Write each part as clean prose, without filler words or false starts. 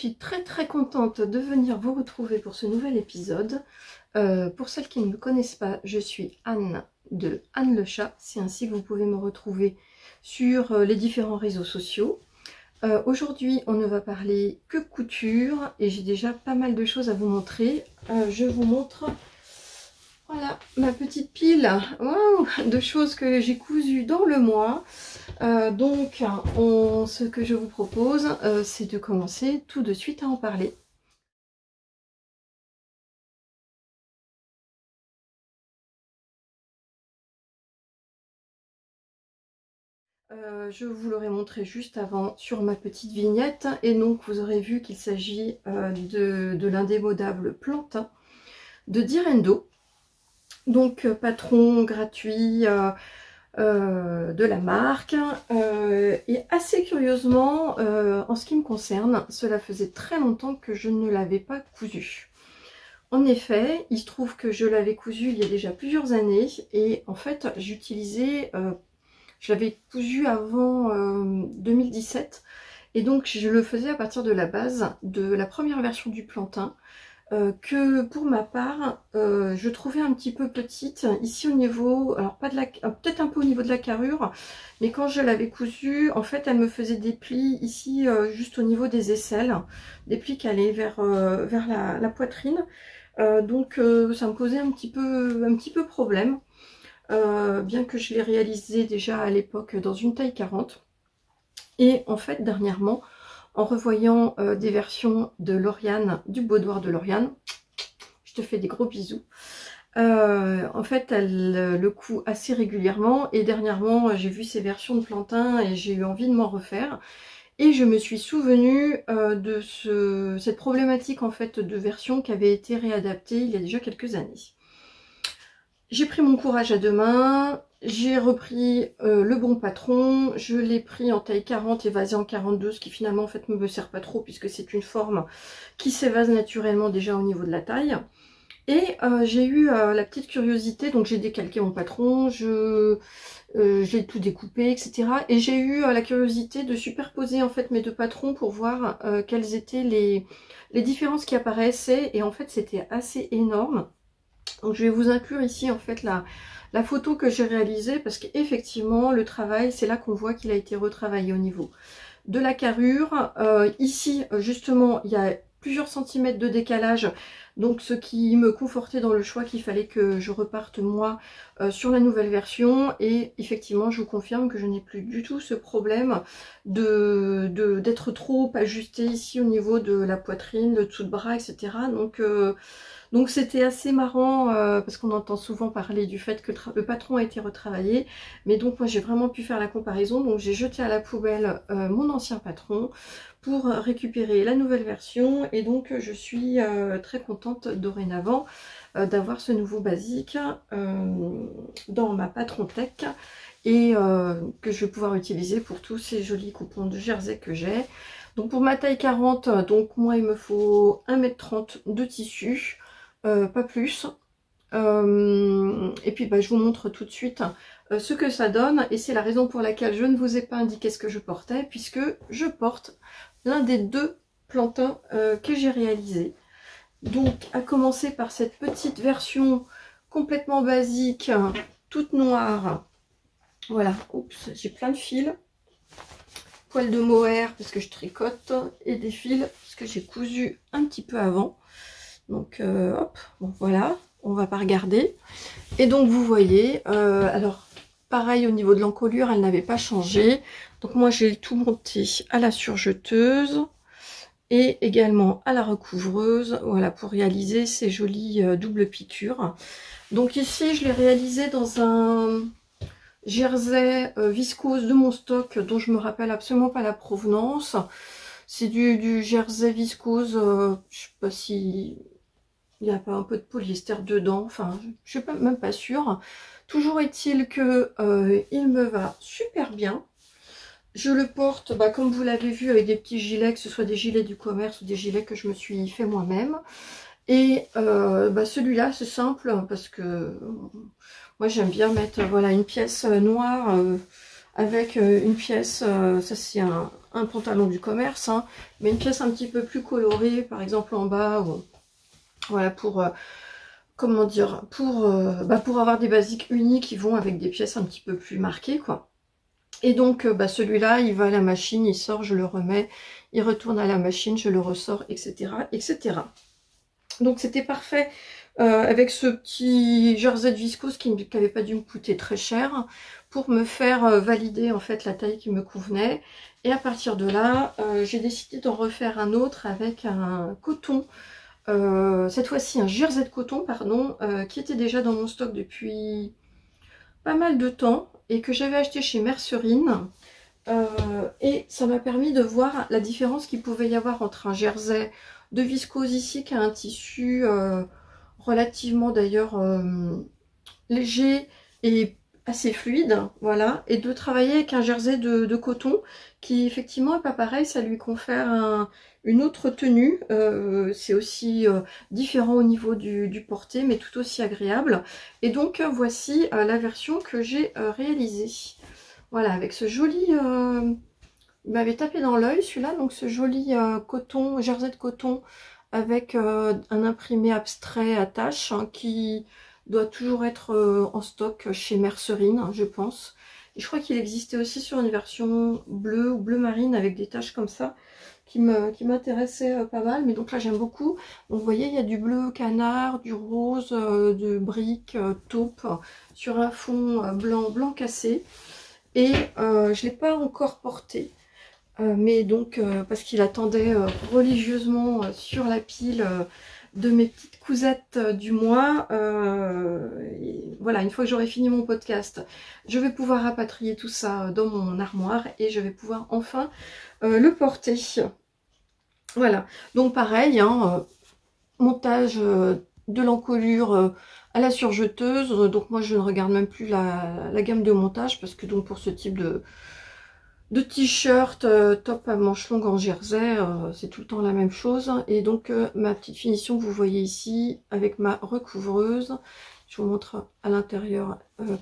suis très contente de venir vous retrouver pour ce nouvel épisode. Pour celles qui ne me connaissent pas, je suis Anne de Anne le Chat. C'est ainsi que vous pouvez me retrouver sur les différents réseaux sociaux. Aujourd'hui, on ne va parler que couture et j'ai déjà pas mal de choses à vous montrer. Je vous montre, voilà, ma petite pile, wow, de choses que j'ai cousues dans le mois. Ce que je vous propose, c'est de commencer tout de suite à en parler. Je vous l'aurais montré juste avant sur ma petite vignette, et donc vous aurez vu qu'il s'agit de l'indémodable Plantin de Direndo. Donc patron gratuit de la marque, et assez curieusement, en ce qui me concerne, cela faisait très longtemps que je ne l'avais pas cousu. En effet, il se trouve que je l'avais cousu il y a déjà plusieurs années, et en fait j'utilisais, je l'avais cousu avant 2017, et donc je le faisais à partir de la base de la première version du Plantin, que pour ma part je trouvais un petit peu petite ici au niveau, alors pas de la, peut-être un peu au niveau de la carrure, mais quand je l'avais cousue, en fait elle me faisait des plis ici, juste au niveau des aisselles, des plis qui allaient vers la poitrine, ça me posait un petit peu problème, bien que je l'ai réalisé déjà à l'époque dans une taille 40. Et en fait dernièrement, en revoyant des versions de Lauriane, du boudoir de Lauriane, je te fais des gros bisous. En fait, elle le coud assez régulièrement, et dernièrement, j'ai vu ces versions de Plantin et j'ai eu envie de m'en refaire. Et je me suis souvenue de cette problématique en fait de version qui avait été réadaptée il y a déjà quelques années. J'ai pris mon courage à deux mains, j'ai repris le bon patron, je l'ai pris en taille 40 évasé en 42, ce qui finalement en fait ne me sert pas trop puisque c'est une forme qui s'évase naturellement déjà au niveau de la taille. Et j'ai eu la petite curiosité, donc j'ai décalqué mon patron, j'ai tout découpé, etc. Et j'ai eu la curiosité de superposer en fait mes deux patrons pour voir quelles étaient les différences qui apparaissaient, et en fait c'était assez énorme. Donc je vais vous inclure ici en fait la photo que j'ai réalisée, parce qu'effectivement le travail, c'est là qu'on voit qu'il a été retravaillé au niveau de la carrure. Ici justement il y a plusieurs centimètres de décalage, donc ce qui me confortait dans le choix qu'il fallait que je reparte moi sur la nouvelle version. Et effectivement je vous confirme que je n'ai plus du tout ce problème d'être trop ajusté ici au niveau de la poitrine, le dessous de bras, etc. Donc c'était assez marrant, parce qu'on entend souvent parler du fait que le patron a été retravaillé. Mais donc moi j'ai vraiment pu faire la comparaison. Donc j'ai jeté à la poubelle mon ancien patron pour récupérer la nouvelle version. Et donc je suis très contente dorénavant d'avoir ce nouveau basique dans ma patron tech. Et que je vais pouvoir utiliser pour tous ces jolis coupons de jersey que j'ai. Donc pour ma taille 40, donc moi il me faut 1,30 m de tissu. Pas plus. Et puis je vous montre tout de suite ce que ça donne, et c'est la raison pour laquelle je ne vous ai pas indiqué ce que je portais, puisque je porte l'un des deux Plantins que j'ai réalisé. Donc à commencer par cette petite version complètement basique, toute noire. Voilà, oups, j'ai plein de fils, poil de mohair parce que je tricote, et des fils parce que j'ai cousu un petit peu avant. Donc hop, bon voilà, on va pas regarder. Et donc vous voyez, alors pareil au niveau de l'encolure, elle n'avait pas changé. Donc moi j'ai tout monté à la surjeteuse et également à la recouvreuse, voilà, pour réaliser ces jolies doubles piqûres. Donc ici je l'ai réalisé dans un jersey viscose de mon stock, dont je me rappelle absolument pas la provenance. C'est du jersey viscose, je sais pas si il n'y a pas un peu de polyester dedans, enfin je suis même pas sûre. Toujours est-il que il me va super bien. Je le porte comme vous l'avez vu avec des petits gilets, que ce soit des gilets du commerce ou des gilets que je me suis fait moi-même. Et celui-là c'est simple parce que moi j'aime bien mettre voilà une pièce noire avec une pièce, ça c'est un pantalon du commerce, hein, mais une pièce un petit peu plus colorée, par exemple en bas, ou, voilà, pour, comment dire, pour avoir des basiques unis qui vont avec des pièces un petit peu plus marquées, quoi. Et donc, celui-là, il va à la machine, il sort, je le remets, il retourne à la machine, je le ressors, etc., etc. Donc, c'était parfait avec ce petit jersey de viscose qui n'avait pas dû me coûter très cher pour me faire valider en fait la taille qui me convenait. Et à partir de là, j'ai décidé d'en refaire un autre avec un coton, cette fois-ci un jersey de coton, pardon, qui était déjà dans mon stock depuis pas mal de temps et que j'avais acheté chez Mercerine. Et ça m'a permis de voir la différence qu'il pouvait y avoir entre un jersey de viscose ici qui a un tissu relativement d'ailleurs léger et assez fluide, voilà, et de travailler avec un jersey de coton qui effectivement est pas pareil, ça lui confère une autre tenue, c'est aussi différent au niveau du porté mais tout aussi agréable. Et donc voici la version que j'ai réalisée, voilà, avec ce joli il m'avait tapé dans l'œil celui-là, donc ce joli coton, jersey de coton avec un imprimé abstrait à taches, hein, qui doit toujours être en stock chez Mercerine, hein, je pense. Et je crois qu'il existait aussi sur une version bleue ou bleu marine avec des taches comme ça qui m'intéressait pas mal. Mais donc là j'aime beaucoup. Donc vous voyez, il y a du bleu canard, du rose, de brique, taupe sur un fond blanc cassé. Et je ne l'ai pas encore porté. Mais donc, parce qu'il attendait religieusement sur la pile de mes petites cousettes du mois. Voilà, une fois que j'aurai fini mon podcast, je vais pouvoir rapatrier tout ça dans mon armoire et je vais pouvoir enfin le porter. Voilà, donc pareil, hein, montage de l'encolure à la surjeteuse. Donc moi je ne regarde même plus la gamme de montage parce que donc pour ce type de t-shirt, top à manches longues en jersey, c'est tout le temps la même chose. Et donc ma petite finition que vous voyez ici avec ma recouvreuse, je vous montre à l'intérieur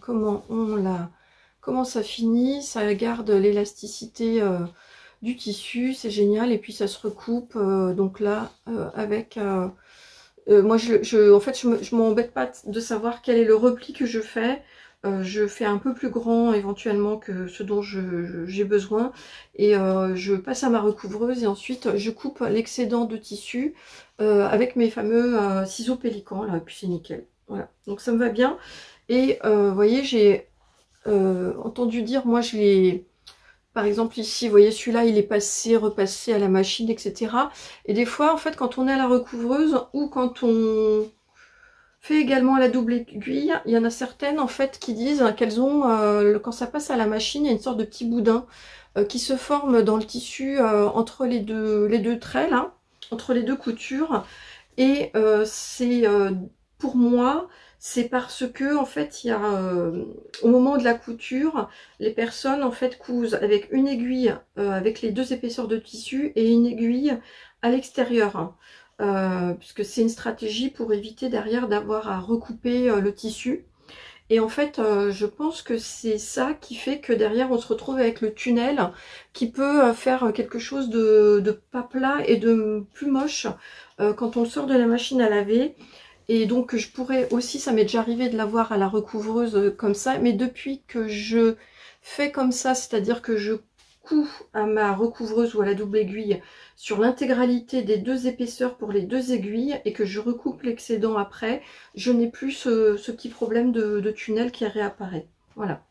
comment ça finit. Ça garde l'élasticité du tissu, c'est génial. Et puis ça se recoupe donc là avec moi en fait je m'embête pas de savoir quel est le repli que je fais. Je fais un peu plus grand éventuellement que ce dont j'ai besoin et je passe à ma recouvreuse et ensuite je coupe l'excédent de tissu avec mes fameux ciseaux pélicans là, et puis c'est nickel. Voilà, donc ça me va bien. Et vous voyez, j'ai entendu dire, moi je l'ai, par exemple ici, vous voyez celui-là il est passé, repassé à la machine, etc. Et des fois en fait quand on est à la recouvreuse ou quand on fait également à la double aiguille, il y en a certaines en fait qui disent qu'elles ont, quand ça passe à la machine, il y a une sorte de petit boudin qui se forme dans le tissu entre les deux traits là, entre les deux coutures. Et c'est pour moi, c'est parce que en fait il y a au moment de la couture, les personnes en fait cousent avec une aiguille avec les deux épaisseurs de tissu et une aiguille à l'extérieur. Puisque c'est une stratégie pour éviter derrière d'avoir à recouper le tissu. Et en fait, je pense que c'est ça qui fait que derrière on se retrouve avec le tunnel qui peut faire quelque chose de pas plat et de plus moche quand on le sort de la machine à laver. Et donc je pourrais aussi, ça m'est déjà arrivé de l'avoir à la recouvreuse comme ça, mais depuis que je fais comme ça, c'est-à-dire que je couds à ma recouvreuse ou à la double aiguille sur l'intégralité des deux épaisseurs pour les deux aiguilles et que je recoupe l'excédent après, je n'ai plus ce petit problème de tunnel qui réapparaît. Voilà.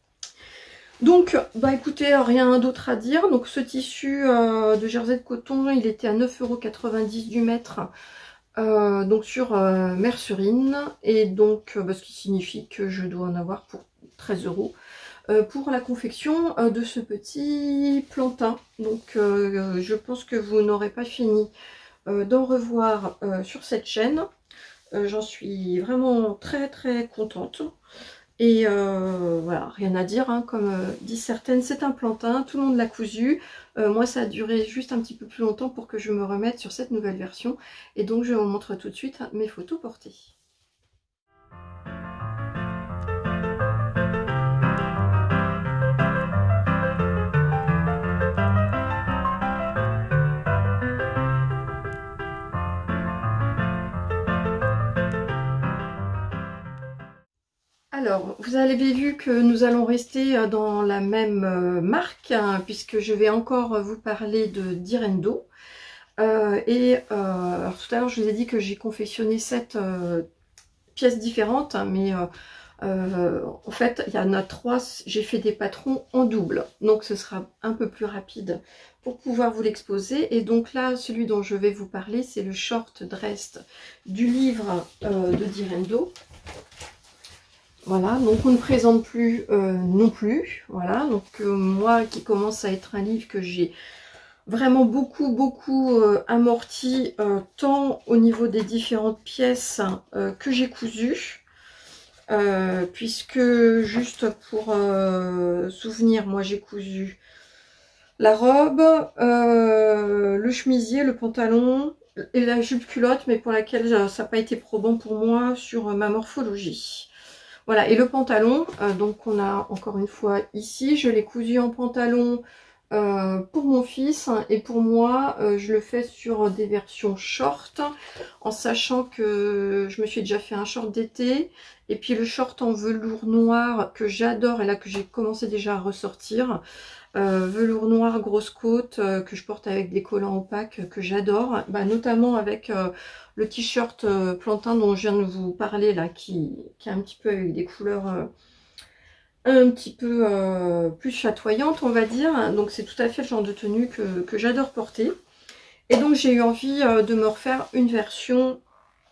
Donc, bah écoutez, rien d'autre à dire. Donc ce tissu de jersey de coton, il était à 9,90 € du mètre. Donc sur Mercerine. Et donc, ce qui signifie que je dois en avoir pour 13 € pour la confection de ce petit plantain. Donc je pense que vous n'aurez pas fini d'en revoir sur cette chaîne. J'en suis vraiment très très contente. Et voilà, rien à dire, hein, comme disent certaines, c'est un plantain, tout le monde l'a cousu. Moi ça a duré juste un petit peu plus longtemps pour que je me remette sur cette nouvelle version. Et donc je vous montre tout de suite mes photos portées. Alors, vous avez vu que nous allons rester dans la même marque, hein, puisque je vais encore vous parler de Direndo. Alors tout à l'heure, je vous ai dit que j'ai confectionné 7 pièces différentes, hein, mais en fait, il y en a 3, j'ai fait des patrons en double. Donc, ce sera un peu plus rapide pour pouvoir vous l'exposer. Et donc là, celui dont je vais vous parler, c'est le short dress du livre de Direndo. Voilà, donc on ne présente plus non plus. Voilà, donc moi qui commence à être un livre que j'ai vraiment beaucoup amorti, tant au niveau des différentes pièces que j'ai cousues, puisque juste pour souvenir, moi j'ai cousu la robe, le chemisier, le pantalon et la jupe culotte, mais pour laquelle ça n'a pas été probant pour moi sur ma morphologie. Voilà, et le pantalon, donc on a encore une fois ici, je l'ai cousu en pantalon pour mon fils, et pour moi, je le fais sur des versions short, en sachant que je me suis déjà fait un short d'été, et puis le short en velours noir que j'adore, et là que j'ai commencé déjà à ressortir, velours noir grosse côte que je porte avec des collants opaques que j'adore, notamment avec le t-shirt plantain dont je viens de vous parler là, qui est un petit peu avec des couleurs un petit peu plus chatoyantes, on va dire. Donc c'est tout à fait le genre de tenue que j'adore porter. Et donc j'ai eu envie de me refaire une version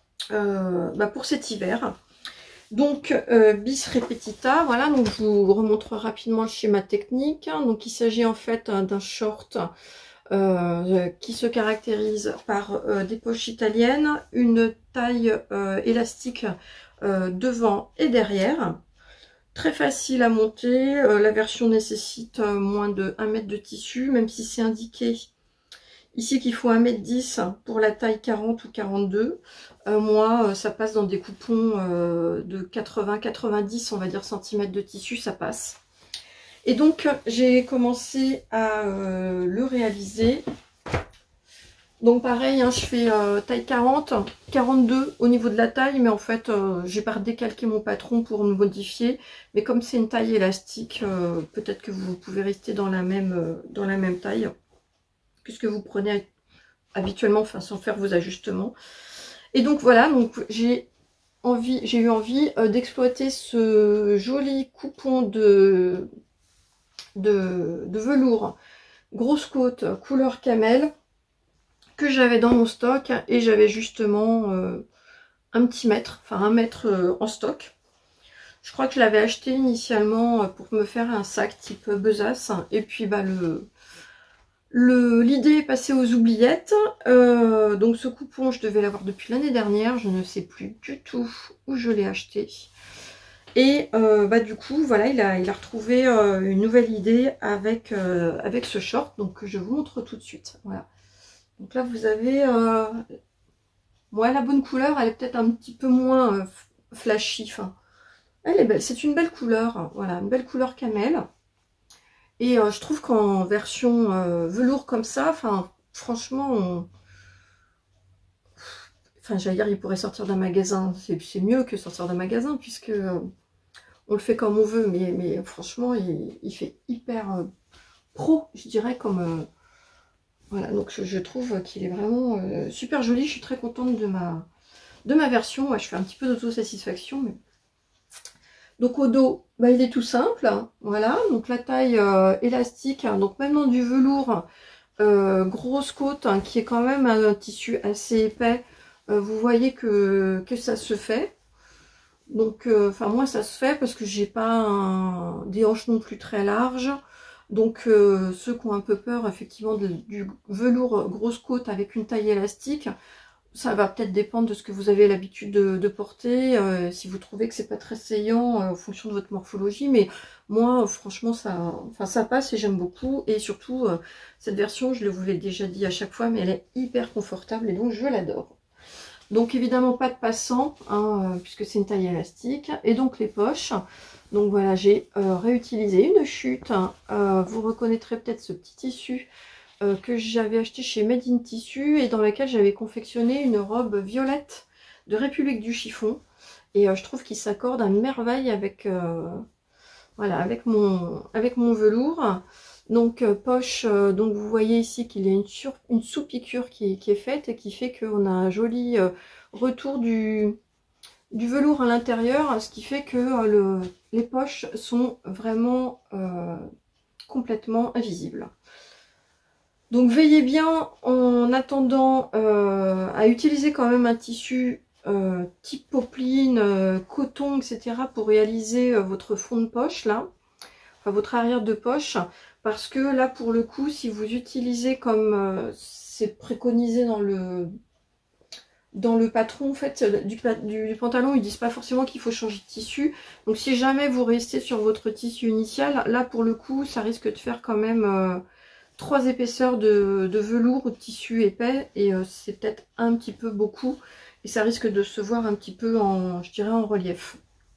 pour cet hiver. Donc bis repetita, voilà, donc je vous remontre rapidement le schéma technique. Donc il s'agit en fait d'un short qui se caractérise par des poches italiennes, une taille élastique devant et derrière. Très facile à monter, la version nécessite moins de 1 mètre de tissu, même si c'est indiqué ici qu'il faut 1,10 m pour la taille 40 ou 42. Moi, ça passe dans des coupons de 80-90, on va dire, centimètres de tissu, ça passe. Et donc, j'ai commencé à le réaliser. Donc pareil, hein, je fais taille 40, 42 au niveau de la taille, mais en fait, j'ai pas décalqué mon patron pour me modifier. Mais comme c'est une taille élastique, peut-être que vous pouvez rester dans la même taille, puisque vous prenez habituellement, enfin sans faire vos ajustements. Et donc voilà, donc j'ai eu envie d'exploiter ce joli coupon de velours grosse côte couleur camel que j'avais dans mon stock, et j'avais justement un petit mètre, enfin 1 mètre en stock. Je crois que je l'avais acheté initialement pour me faire un sac type besace, et puis l'idée est passée aux oubliettes. Donc ce coupon, je devais l'avoir depuis l'année dernière, je ne sais plus du tout où je l'ai acheté. Et du coup, voilà, il a retrouvé une nouvelle idée avec ce short, donc je vous montre tout de suite. Voilà. Donc là, vous avez la bonne couleur, elle est peut-être un petit peu moins flashy. Enfin, elle est belle, c'est une belle couleur, voilà, une belle couleur camel. Et je trouve qu'en version velours comme ça, enfin, franchement, j'allais dire, il pourrait sortir d'un magasin. C'est mieux que sortir d'un magasin, puisque on le fait comme on veut, mais franchement, il fait hyper pro, je dirais, comme... voilà, donc je trouve qu'il est vraiment super joli. Je suis très contente de ma version. Ouais, je fais un petit peu d'autosatisfaction. Mais... Donc au dos, il est tout simple. Hein, voilà, donc la taille élastique. Hein, donc maintenant du velours grosse côte, hein, qui est quand même un tissu assez épais. Vous voyez que ça se fait. Donc, moi ça se fait parce que j'ai pas des hanches non plus très larges. Donc ceux qui ont un peu peur effectivement du velours grosse côte avec une taille élastique, ça va peut-être dépendre de ce que vous avez l'habitude de porter, si vous trouvez que c'est pas très saillant en fonction de votre morphologie, mais moi franchement ça passe et j'aime beaucoup. Et surtout cette version, je vous l'ai déjà dit à chaque fois, mais elle est hyper confortable et donc je l'adore. Donc évidemment pas de passant, hein, puisque c'est une taille élastique. Et donc les poches, donc voilà, j'ai réutilisé une chute. Vous reconnaîtrez peut-être ce petit tissu que j'avais acheté chez Made in Tissu, et dans laquelle j'avais confectionné une robe violette République du chiffon. Et je trouve qu'il s'accorde à merveille avec, voilà, avec mon velours. Donc poche, donc vous voyez ici qu'il y a une sous-piqûre qui est faite et qui fait qu'on a un joli retour du velours à l'intérieur, ce qui fait que les poches sont vraiment complètement invisibles. Donc veillez bien en attendant à utiliser quand même un tissu type popeline, coton, etc. pour réaliser votre fond de poche là, enfin votre arrière de poche, parce que là pour le coup si vous utilisez comme c'est préconisé dans le patron en fait du pantalon, ils disent pas forcément qu'il faut changer de tissu. Donc si jamais vous restez sur votre tissu initial, là pour le coup ça risque de faire quand même 3 épaisseurs de velours ou de tissu épais, et c'est peut-être un petit peu beaucoup et ça risque de se voir un petit peu en, je dirais, en relief.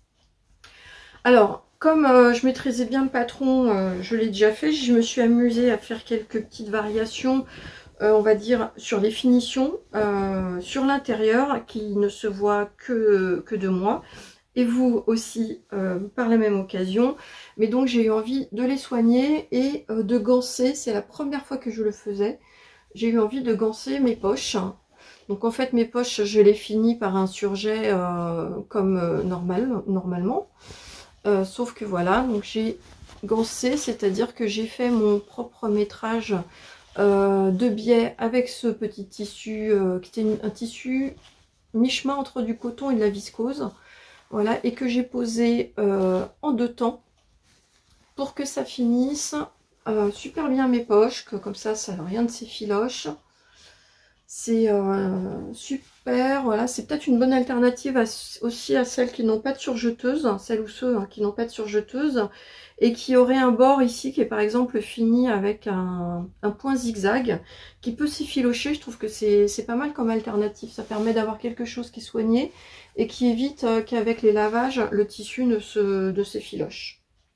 Alors comme je maîtrisais bien le patron, je l'ai déjà fait, je me suis amusée à faire quelques petites variations, on va dire, sur les finitions, sur l'intérieur, qui ne se voit que de moi, et vous aussi par la même occasion. Mais donc j'ai eu envie de les soigner et de ganser, c'est la première fois que je le faisais. J'ai eu envie de ganser mes poches. Donc en fait mes poches, je les finis par un surjet comme normalement. Sauf que voilà, donc j'ai gancé, c'est-à-dire que j'ai fait mon propre métrage de biais avec ce petit tissu qui était un tissu mi-chemin entre du coton et de la viscose. Voilà, et que j'ai posé en 2 temps pour que ça finisse super bien mes poches, que comme ça rien ne s'effiloche. C'est super, voilà, c'est peut-être une bonne alternative aussi à celles qui n'ont pas de surjeteuse, celles ou ceux qui n'ont pas de surjeteuse, et qui auraient un bord ici qui est par exemple fini avec un point zigzag, qui peut s'effilocher. Je trouve que c'est pas mal comme alternative, ça permet d'avoir quelque chose qui est soigné, et qui évite qu'avec les lavages, le tissu ne s'effiloche.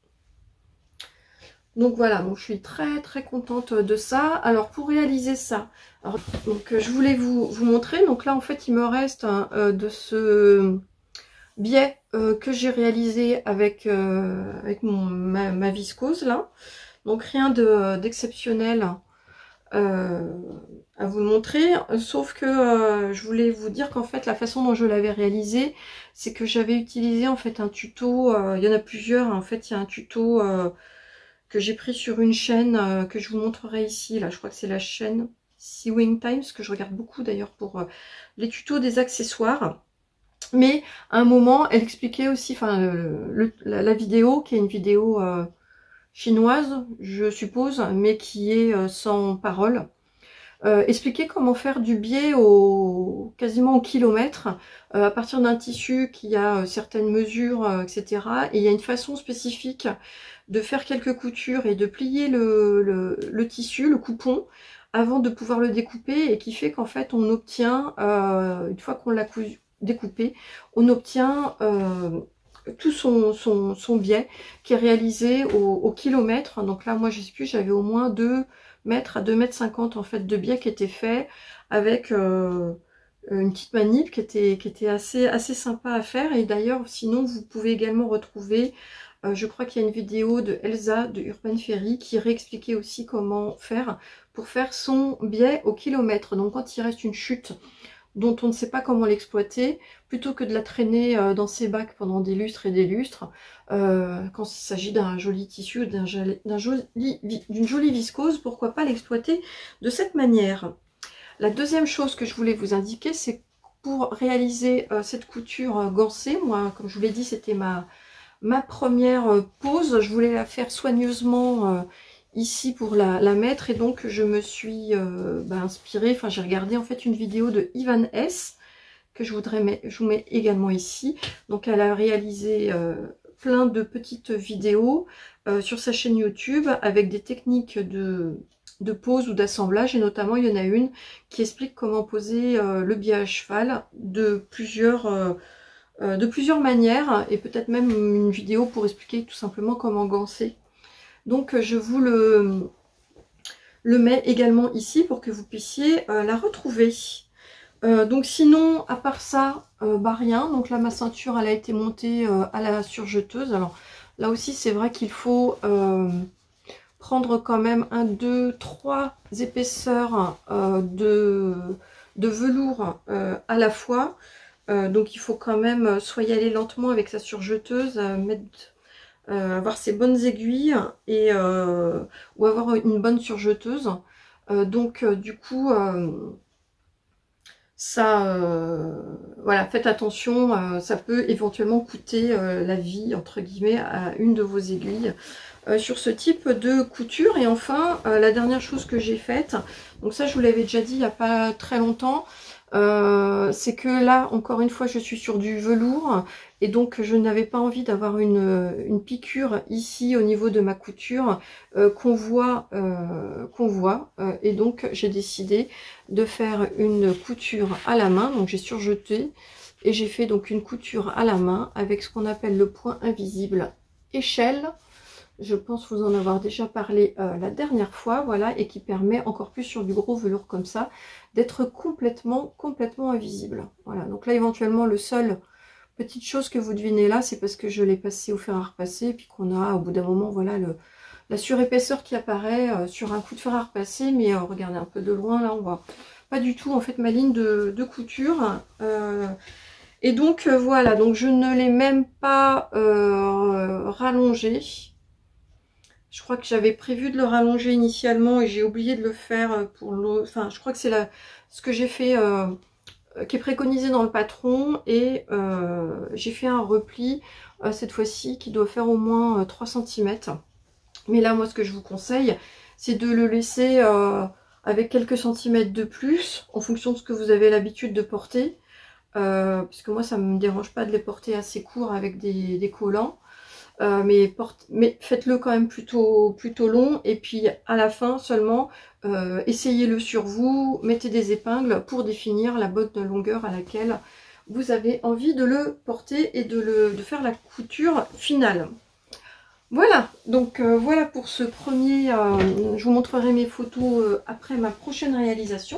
Donc voilà, donc je suis très contente de ça. Alors pour réaliser ça, alors, donc je voulais vous montrer. Donc là en fait il me reste de ce biais que j'ai réalisé avec ma viscose là. Donc rien d'exceptionnel à vous montrer, sauf que je voulais vous dire qu'en fait la façon dont je l'avais réalisé, c'est que j'avais utilisé en fait un tuto, il y en a plusieurs, en fait il y a un tuto que j'ai pris sur une chaîne que je vous montrerai ici, là je crois que c'est la chaîne Sewing Times, que je regarde beaucoup d'ailleurs pour les tutos des accessoires. Mais à un moment elle expliquait aussi, enfin la vidéo, qui est une vidéo chinoise je suppose, mais qui est sans parole, expliquer comment faire du biais quasiment au kilomètre à partir d'un tissu qui a certaines mesures, etc. Et il y a une façon spécifique de faire quelques coutures et de plier le tissu, le coupon, avant de pouvoir le découper, et qui fait qu'en fait on obtient, une fois qu'on l'a découpé, on obtient tout son biais qui est réalisé au kilomètre. Donc là moi je sais plus, j'avais au moins 2 mètres à 2,50 m en fait de biais qui était fait avec une petite manip qui était assez sympa à faire. Et d'ailleurs sinon vous pouvez également retrouver, je crois qu'il y a une vidéo de Elsa de Urban Fairy qui réexpliquait aussi comment faire pour faire son biais au kilomètre. Donc quand il reste une chute dont on ne sait pas comment l'exploiter, plutôt que de la traîner dans ses bacs pendant des lustres et des lustres, quand il s'agit d'un joli tissu, d'une jolie viscose, pourquoi pas l'exploiter de cette manière. La deuxième chose que je voulais vous indiquer, c'est pour réaliser cette couture gancée, moi comme je vous l'ai dit c'était ma première pose, je voulais la faire soigneusement ici pour la mettre, et donc je me suis inspirée, enfin j'ai regardé en fait une vidéo de Ivan S que je vous mets également ici. Donc elle a réalisé plein de petites vidéos sur sa chaîne YouTube avec des techniques de pose ou d'assemblage, et notamment il y en a une qui explique comment poser le biais à cheval de plusieurs manières, et peut-être même une vidéo pour expliquer tout simplement comment ganser. Donc je vous le mets également ici pour que vous puissiez la retrouver. Donc sinon, à part ça, bah rien. Donc là, ma ceinture, elle a été montée à la surjeteuse. Alors là aussi, c'est vrai qu'il faut prendre quand même 1, 2, 3 épaisseurs de velours à la fois. Donc il faut quand même soit y aller lentement avec sa surjeteuse, avoir ses bonnes aiguilles et ou avoir une bonne surjeteuse. Du coup, ça, voilà, faites attention, ça peut éventuellement coûter la vie, entre guillemets, à une de vos aiguilles sur ce type de couture. Et enfin, la dernière chose que j'ai faite, donc ça je vous l'avais déjà dit il n'y a pas très longtemps, c'est que là, encore une fois, je suis sur du velours et donc je n'avais pas envie d'avoir une piqûre ici au niveau de ma couture qu'on voit, et donc j'ai décidé de faire une couture à la main. Donc j'ai surjeté et j'ai fait donc une couture à la main avec ce qu'on appelle le point invisible échelle. Je pense vous en avoir déjà parlé la dernière fois, voilà, et qui permet encore plus sur du gros velours comme ça d'être complètement invisible. Voilà, donc là éventuellement le seul petite chose que vous devinez là, c'est parce que je l'ai passé au fer à repasser, et puis qu'on a au bout d'un moment, voilà, la surépaisseur qui apparaît sur un coup de fer à repasser, mais regardez un peu de loin, là on voit pas du tout en fait ma ligne de couture. Et donc voilà, donc je ne l'ai même pas rallongé. Je crois que j'avais prévu de le rallonger initialement et j'ai oublié de le faire pour l'eau. Enfin, je crois que c'est ce que j'ai fait qui est préconisé dans le patron. Et j'ai fait un repli cette fois-ci qui doit faire au moins 3 cm. Mais là, moi, ce que je vous conseille, c'est de le laisser avec quelques centimètres de plus en fonction de ce que vous avez l'habitude de porter. Puisque moi, ça ne me dérange pas de les porter assez courts avec des collants. Mais faites-le quand même plutôt long, et puis à la fin seulement essayez-le sur vous, mettez des épingles pour définir la bonne longueur à laquelle vous avez envie de le porter et de faire la couture finale. Voilà, donc voilà pour ce premier, je vous montrerai mes photos après ma prochaine réalisation.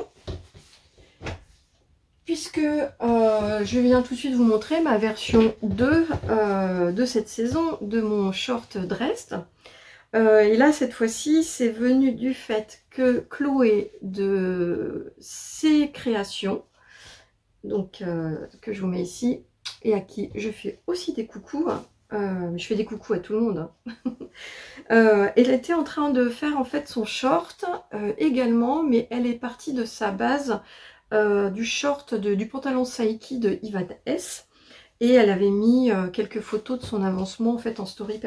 Puisque je viens tout de suite vous montrer ma version 2 de cette saison de mon short dress. Et là, cette fois-ci, c'est venu du fait que Chloé de ses créations, donc que je vous mets ici, et à qui je fais aussi des coucous, je fais des coucous à tout le monde. Elle était en train de faire en fait son short également, mais elle est partie de sa base du short, du pantalon Saiki de Ivan S. Et elle avait mis quelques photos de son avancement en fait en story.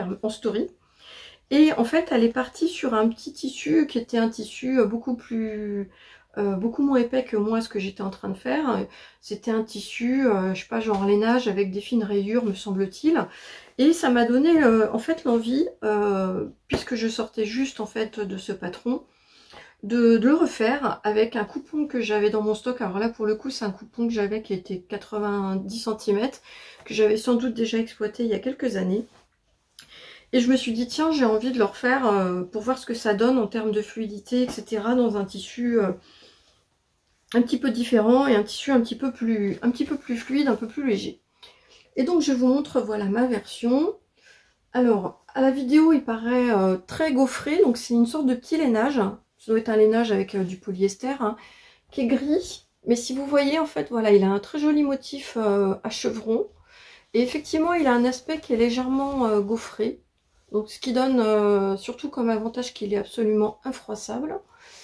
Et en fait, elle est partie sur un petit tissu qui était un tissu beaucoup moins épais que moi ce que j'étais en train de faire. C'était un tissu, je sais pas, genre lainage avec des fines rayures, me semble-t-il. Et ça m'a donné en fait l'envie, puisque je sortais juste en fait de ce patron, de le refaire avec un coupon que j'avais dans mon stock. Alors là pour le coup c'est un coupon que j'avais qui était 90 cm, que j'avais sans doute déjà exploité il y a quelques années. Et je me suis dit tiens, j'ai envie de le refaire pour voir ce que ça donne en termes de fluidité, etc. dans un tissu un petit peu différent et un tissu un petit peu plus fluide, un peu plus léger. Et donc je vous montre voilà ma version. Alors à la vidéo il paraît très gaufré, donc c'est une sorte de petit lainage. Ça doit être un lainage avec du polyester, hein, qui est gris. Mais si vous voyez, en fait, voilà, il a un très joli motif à chevron. Et effectivement, il a un aspect qui est légèrement gaufré. Donc, ce qui donne surtout comme avantage qu'il est absolument infroissable.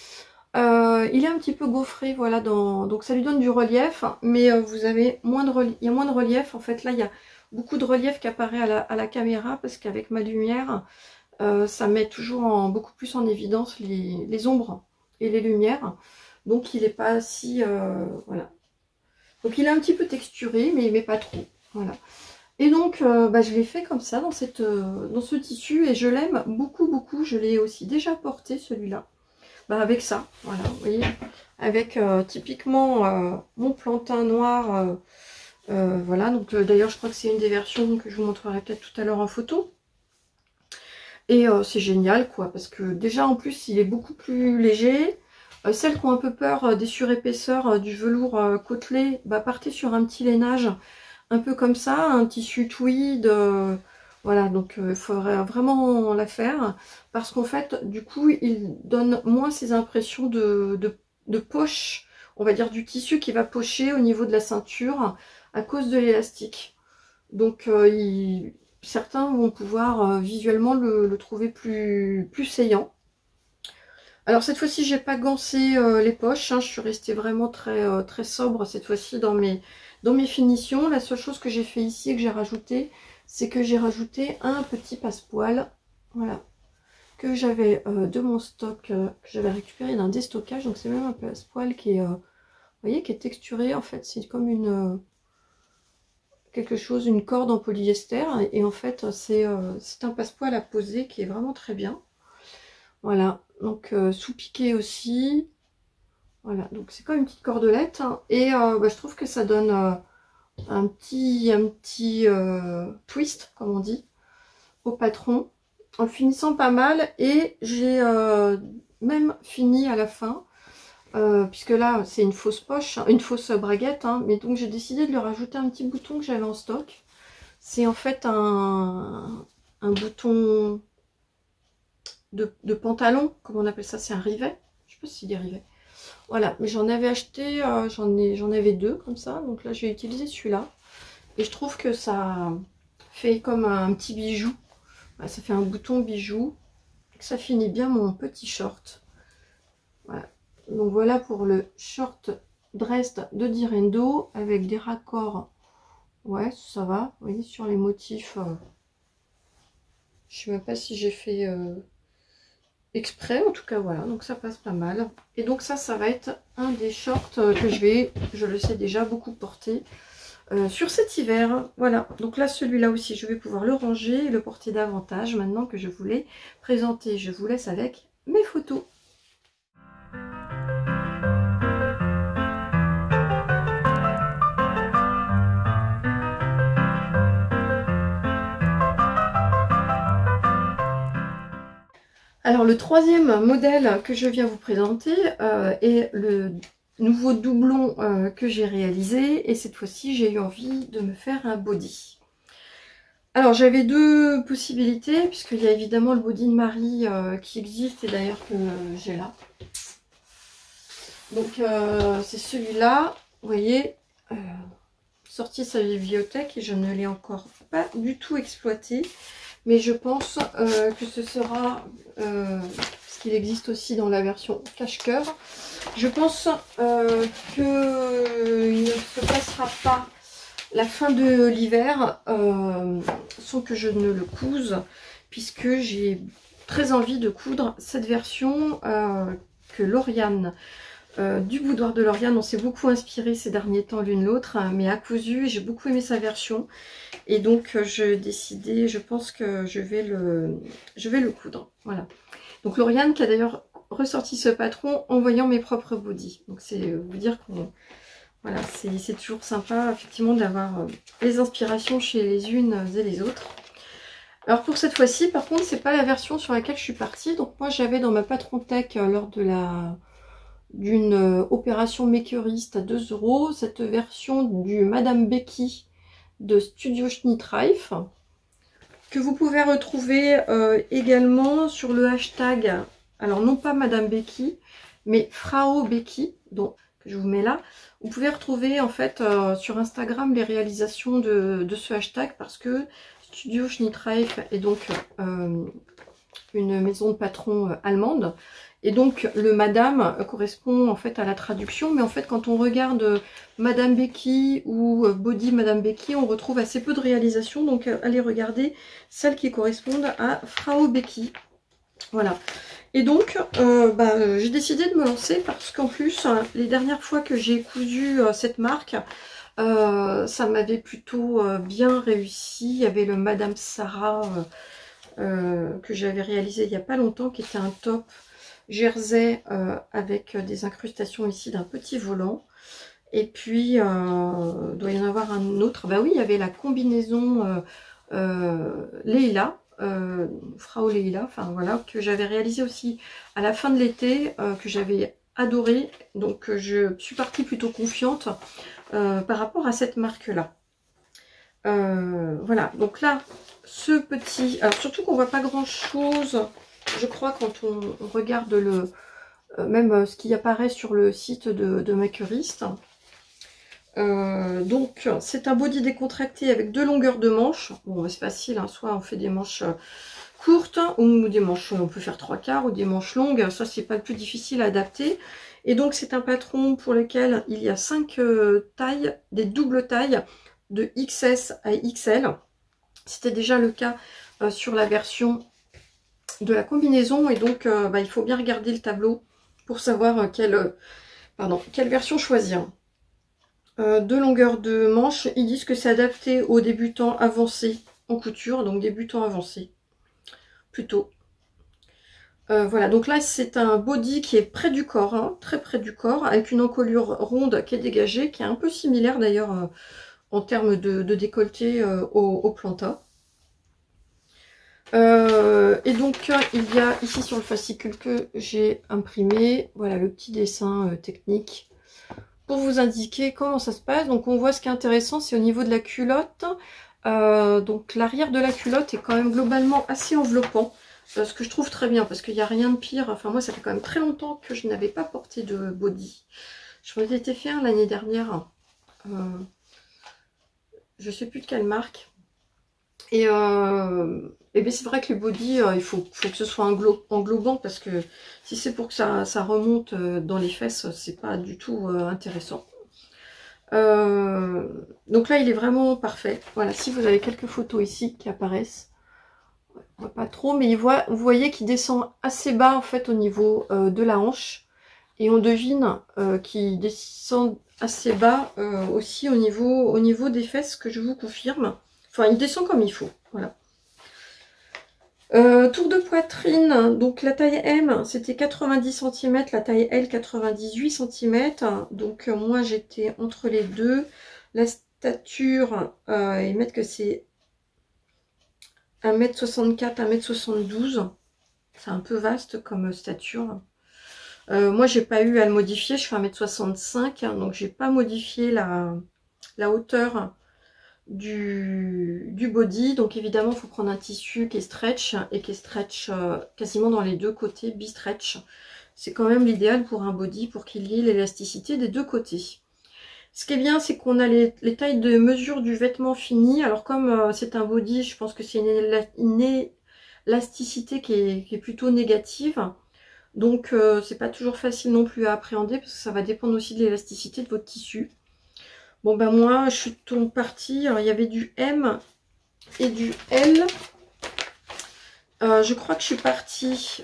Il est un petit peu gaufré, voilà, donc ça lui donne du relief. Mais vous avez moins de relief. Il y a moins de relief. En fait, là, il y a beaucoup de relief qui apparaît à la caméra parce qu'avec ma lumière... ça met toujours beaucoup plus en évidence les ombres et les lumières. Donc il n'est pas si... voilà. Donc il est un petit peu texturé, mais pas trop. Voilà. Et donc je l'ai fait comme ça dans ce tissu et je l'aime beaucoup. Je l'ai aussi déjà porté celui-là. Avec ça, voilà, vous voyez. Avec typiquement mon plantain noir. Voilà, donc d'ailleurs je crois que c'est une des versions que je vous montrerai peut-être tout à l'heure en photo. Et c'est génial quoi, parce que déjà en plus il est beaucoup plus léger, Celles qui ont un peu peur des surépaisseurs du velours côtelé, bah, partez sur un petit lainage un peu comme ça, un tissu tweed. Voilà, donc il faudrait vraiment la faire parce qu'en fait, du coup, il donne moins ces impressions de poche, on va dire du tissu qui va pocher au niveau de la ceinture à cause de l'élastique. Donc certains vont pouvoir visuellement le trouver plus saillant. Alors cette fois-ci, j'ai pas gancé les poches, hein, je suis restée vraiment très sobre cette fois-ci dans mes finitions. La seule chose que j'ai fait ici et que j'ai rajouté, c'est que j'ai rajouté un petit passepoil, voilà, que j'avais de mon stock, que j'avais récupéré d'un déstockage. Donc c'est même un passepoil qui est, vous voyez, qui est texturé en fait. C'est comme quelque chose, une corde en polyester. Et en fait, c'est un passepoil à poser qui est vraiment très bien. Voilà, donc sous-piqué aussi. Voilà, donc c'est comme une petite cordelette. Hein, et bah, je trouve que ça donne un petit twist, comme on dit, au patron, en finissant pas mal. Et j'ai même fini à la fin, puisque là c'est une fausse poche, une fausse braguette, hein, mais donc j'ai décidé de lui rajouter un petit bouton que j'avais en stock. C'est en fait un bouton de pantalon, comme on appelle ça, c'est un rivet. Je sais pas si c'est des rivets. Voilà, mais j'en avais acheté, j'en avais deux comme ça, donc là j'ai utilisé celui-là. Et je trouve que ça fait comme un petit bijou. Voilà, ça fait un bouton bijou. Et que ça finit bien mon petit short. Voilà. Donc voilà pour le short dress de Direndo avec des raccords. Ouais, ça va. Vous voyez, sur les motifs. Je sais même pas si j'ai fait exprès. En tout cas, voilà. Donc ça passe pas mal. Et donc ça va être un des shorts que je le sais déjà, beaucoup porter. Sur cet hiver, voilà, donc là celui-là aussi je vais pouvoir le ranger et le porter davantage maintenant que je vous l'ai présenté. Je vous laisse avec mes photos. Alors le troisième modèle que je viens vous présenter est le nouveau doublon que j'ai réalisé, et cette fois-ci j'ai eu envie de me faire un body. Alors j'avais deux possibilités, puisqu'il y a évidemment le body de Marie qui existe, et d'ailleurs que j'ai là. Donc c'est celui-là, vous voyez, sorti de sa bibliothèque, et je ne l'ai encore pas du tout exploité. Mais je pense que ce sera, parce qu'il existe aussi dans la version cache-cœur, je pense qu'il ne se passera pas la fin de l'hiver sans que je ne le couse, puisque j'ai très envie de coudre cette version que Lauriane, du boudoir de Lauriane, on s'est beaucoup inspiré ces derniers temps l'une l'autre, mais a cousu, et j'ai beaucoup aimé sa version. Et donc j'ai décidé, je pense que je vais le coudre. Voilà. Donc Lauriane qui a d'ailleurs ressorti ce patron en voyant mes propres bodys. Donc c'est vous dire qu'on voilà, c'est toujours sympa effectivement d'avoir les inspirations chez les unes et les autres. Alors pour cette fois-ci, par contre, c'est pas la version sur laquelle je suis partie. Donc moi j'avais dans ma patron tech lors de d'une opération makeriste à 2 € cette version du Madame Becky de Studio Schnittreif, que vous pouvez retrouver également sur le hashtag, alors non pas Madame Becky, mais Frau Becky, donc que je vous mets là. Vous pouvez retrouver en fait sur Instagram les réalisations de ce hashtag, parce que Studio Schnittreif est donc une maison de patron allemande. Et donc le Madame correspond en fait à la traduction, mais en fait quand on regarde Madame Becky ou Body Madame Becky, on retrouve assez peu de réalisations, donc allez regarder celles qui correspondent à Frau Becky. Voilà. Et donc j'ai décidé de me lancer, parce qu'en plus les dernières fois que j'ai cousu cette marque, ça m'avait plutôt bien réussi. Il y avait le Madame Sarah que j'avais réalisé il n'y a pas longtemps, qui était un top jersey avec des incrustations ici d'un petit volant. Et puis il doit y en avoir un autre. Bah oui, il y avait la combinaison Leila, Frau Leila, enfin voilà, que j'avais réalisé aussi à la fin de l'été, que j'avais adoré. Donc je suis partie plutôt confiante par rapport à cette marque-là. Voilà, donc là, ce petit... Alors surtout qu'on voit pas grand-chose, je crois, quand on regarde le même ce qui apparaît sur le site de Makerist. Donc c'est un body décontracté avec 2 longueurs de manches. Bon, c'est facile, hein, soit on fait des manches courtes ou des manches, on peut faire 3/4 ou des manches longues, ça c'est pas le plus difficile à adapter. Et donc c'est un patron pour lequel il y a 5 tailles, des doubles tailles de XS à XL. C'était déjà le cas sur la version de la combinaison, et donc il faut bien regarder le tableau pour savoir quelle version choisir. 2 longueurs de manches, ils disent que c'est adapté aux débutants avancés en couture, donc débutants avancés plutôt. Voilà, donc là c'est un body qui est près du corps, hein, très près du corps, avec une encolure ronde qui est dégagée, qui est un peu similaire d'ailleurs en termes de décolleté au plantain. Et donc il y a ici sur le fascicule que j'ai imprimé, voilà le petit dessin technique pour vous indiquer comment ça se passe. Donc on voit, ce qui est intéressant, c'est au niveau de la culotte. Donc l'arrière de la culotte est quand même globalement assez enveloppant, ce que je trouve très bien, parce qu'il n'y a rien de pire. Enfin moi ça fait quand même très longtemps que je n'avais pas porté de body. Je m'en étais fait un l'année dernière, je sais plus de quelle marque. Et bien c'est vrai que le body, il faut que ce soit englobant, parce que si c'est pour que ça remonte dans les fesses, c'est pas du tout intéressant. Donc là il est vraiment parfait. Voilà, si vous avez quelques photos ici qui apparaissent, on voit pas trop, mais vous voyez qu'il descend assez bas en fait au niveau de la hanche, et on devine qu'il descend assez bas aussi au niveau des fesses, que je vous confirme. Enfin, il descend comme il faut, voilà. Tour de poitrine, donc la taille M c'était 90 cm, la taille L 98 cm, donc moi j'étais entre les deux. La stature, ils mettent que c'est 1m64, 1m72, c'est un peu vaste comme stature. Moi j'ai pas eu à le modifier, je fais 1m65, hein, donc j'ai pas modifié la hauteur du body. Donc évidemment il faut prendre un tissu qui est stretch, et qui est stretch quasiment dans les deux côtés, bi-stretch. C'est quand même l'idéal pour un body, pour qu'il y ait l'élasticité des deux côtés. Ce qui est bien, c'est qu'on a les tailles de mesure du vêtement fini. Alors comme c'est un body, je pense que c'est une élasticité qui est plutôt négative. Donc c'est pas toujours facile non plus à appréhender, parce que ça va dépendre aussi de l'élasticité de votre tissu. Bon ben moi je suis partie, alors il y avait du M et du L. Je crois que je suis partie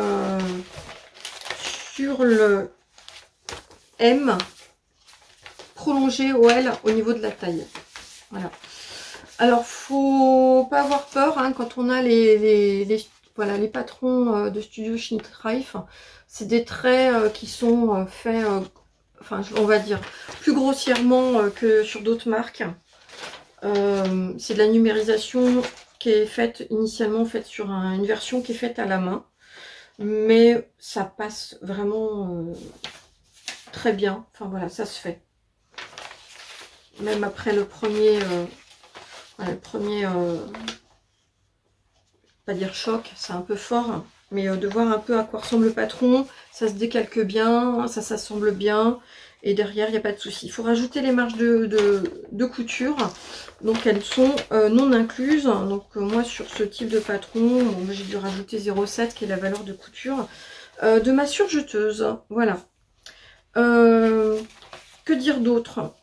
sur le M prolongé au L au niveau de la taille. Voilà. Alors faut pas avoir peur hein, quand on a voilà, les patrons de Studio Schnittreif. C'est des traits qui sont faits... enfin on va dire plus grossièrement que sur d'autres marques. C'est de la numérisation qui est faite initialement sur une version qui est faite à la main, mais ça passe vraiment très bien. Enfin voilà, ça se fait même après le premier pas dire choc, c'est un peu fort, mais de voir un peu à quoi ressemble le patron, ça se décalque bien, ça s'assemble bien, et derrière il n'y a pas de souci. Il faut rajouter les marges de couture, donc elles sont non incluses. Donc moi sur ce type de patron, bon, j'ai dû rajouter 0,7 qui est la valeur de couture de ma surjeteuse. Voilà. Que dire d'autre?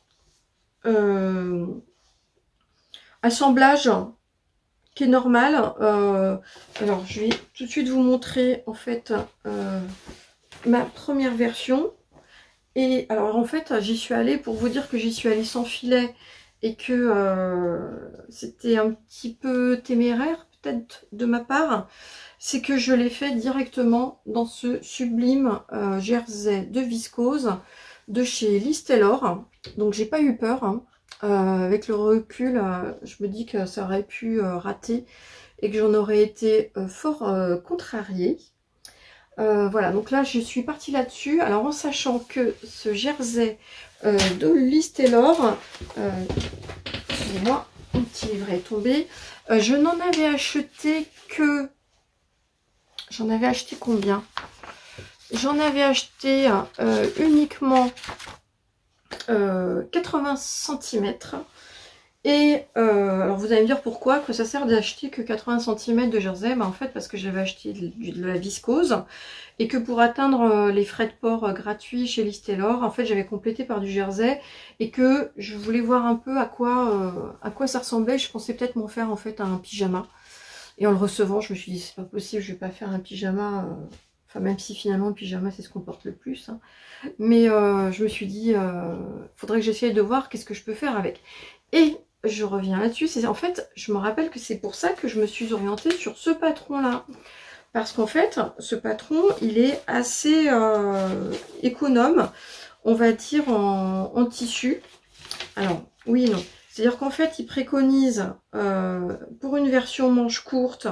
Assemblage qui est normal. Alors je vais tout de suite vous montrer en fait ma première version. Et alors en fait j'y suis allée, pour vous dire que j'y suis allée sans filet et que c'était un petit peu téméraire peut-être de ma part, c'est que je l'ai fait directement dans ce sublime jersey de viscose de chez Liz Taylor. Donc j'ai pas eu peur hein. Avec le recul, je me dis que ça aurait pu rater et que j'en aurais été fort contrariée. Voilà, donc là je suis partie là-dessus. Alors en sachant que ce jersey de Liz Taylor, excusez-moi, mon petit livret est tombé. Je n'en avais acheté que... J'en avais acheté combien? J'en avais acheté uniquement 80 cm. Et alors vous allez me dire pourquoi que ça sert d'acheter que 80 cm de jersey. En fait parce que j'avais acheté de la viscose et que pour atteindre les frais de port gratuits chez Liz Taylor, en fait j'avais complété par du jersey et que je voulais voir un peu à quoi ça ressemblait. Je pensais peut-être m'en faire en fait un pyjama. Et en le recevant, je me suis dit c'est pas possible, je vais pas faire un pyjama. Enfin même si finalement le pyjama c'est ce qu'on porte le plus. Hein. Mais je me suis dit faudrait que j'essaye de voir qu'est-ce que je peux faire avec. Et je reviens là-dessus, en fait, je me rappelle que c'est pour ça que je me suis orientée sur ce patron-là. Parce qu'en fait, ce patron, il est assez économe, on va dire, en tissu. Alors, oui et non. C'est-à-dire qu'en fait, il préconise, pour une version manche courte,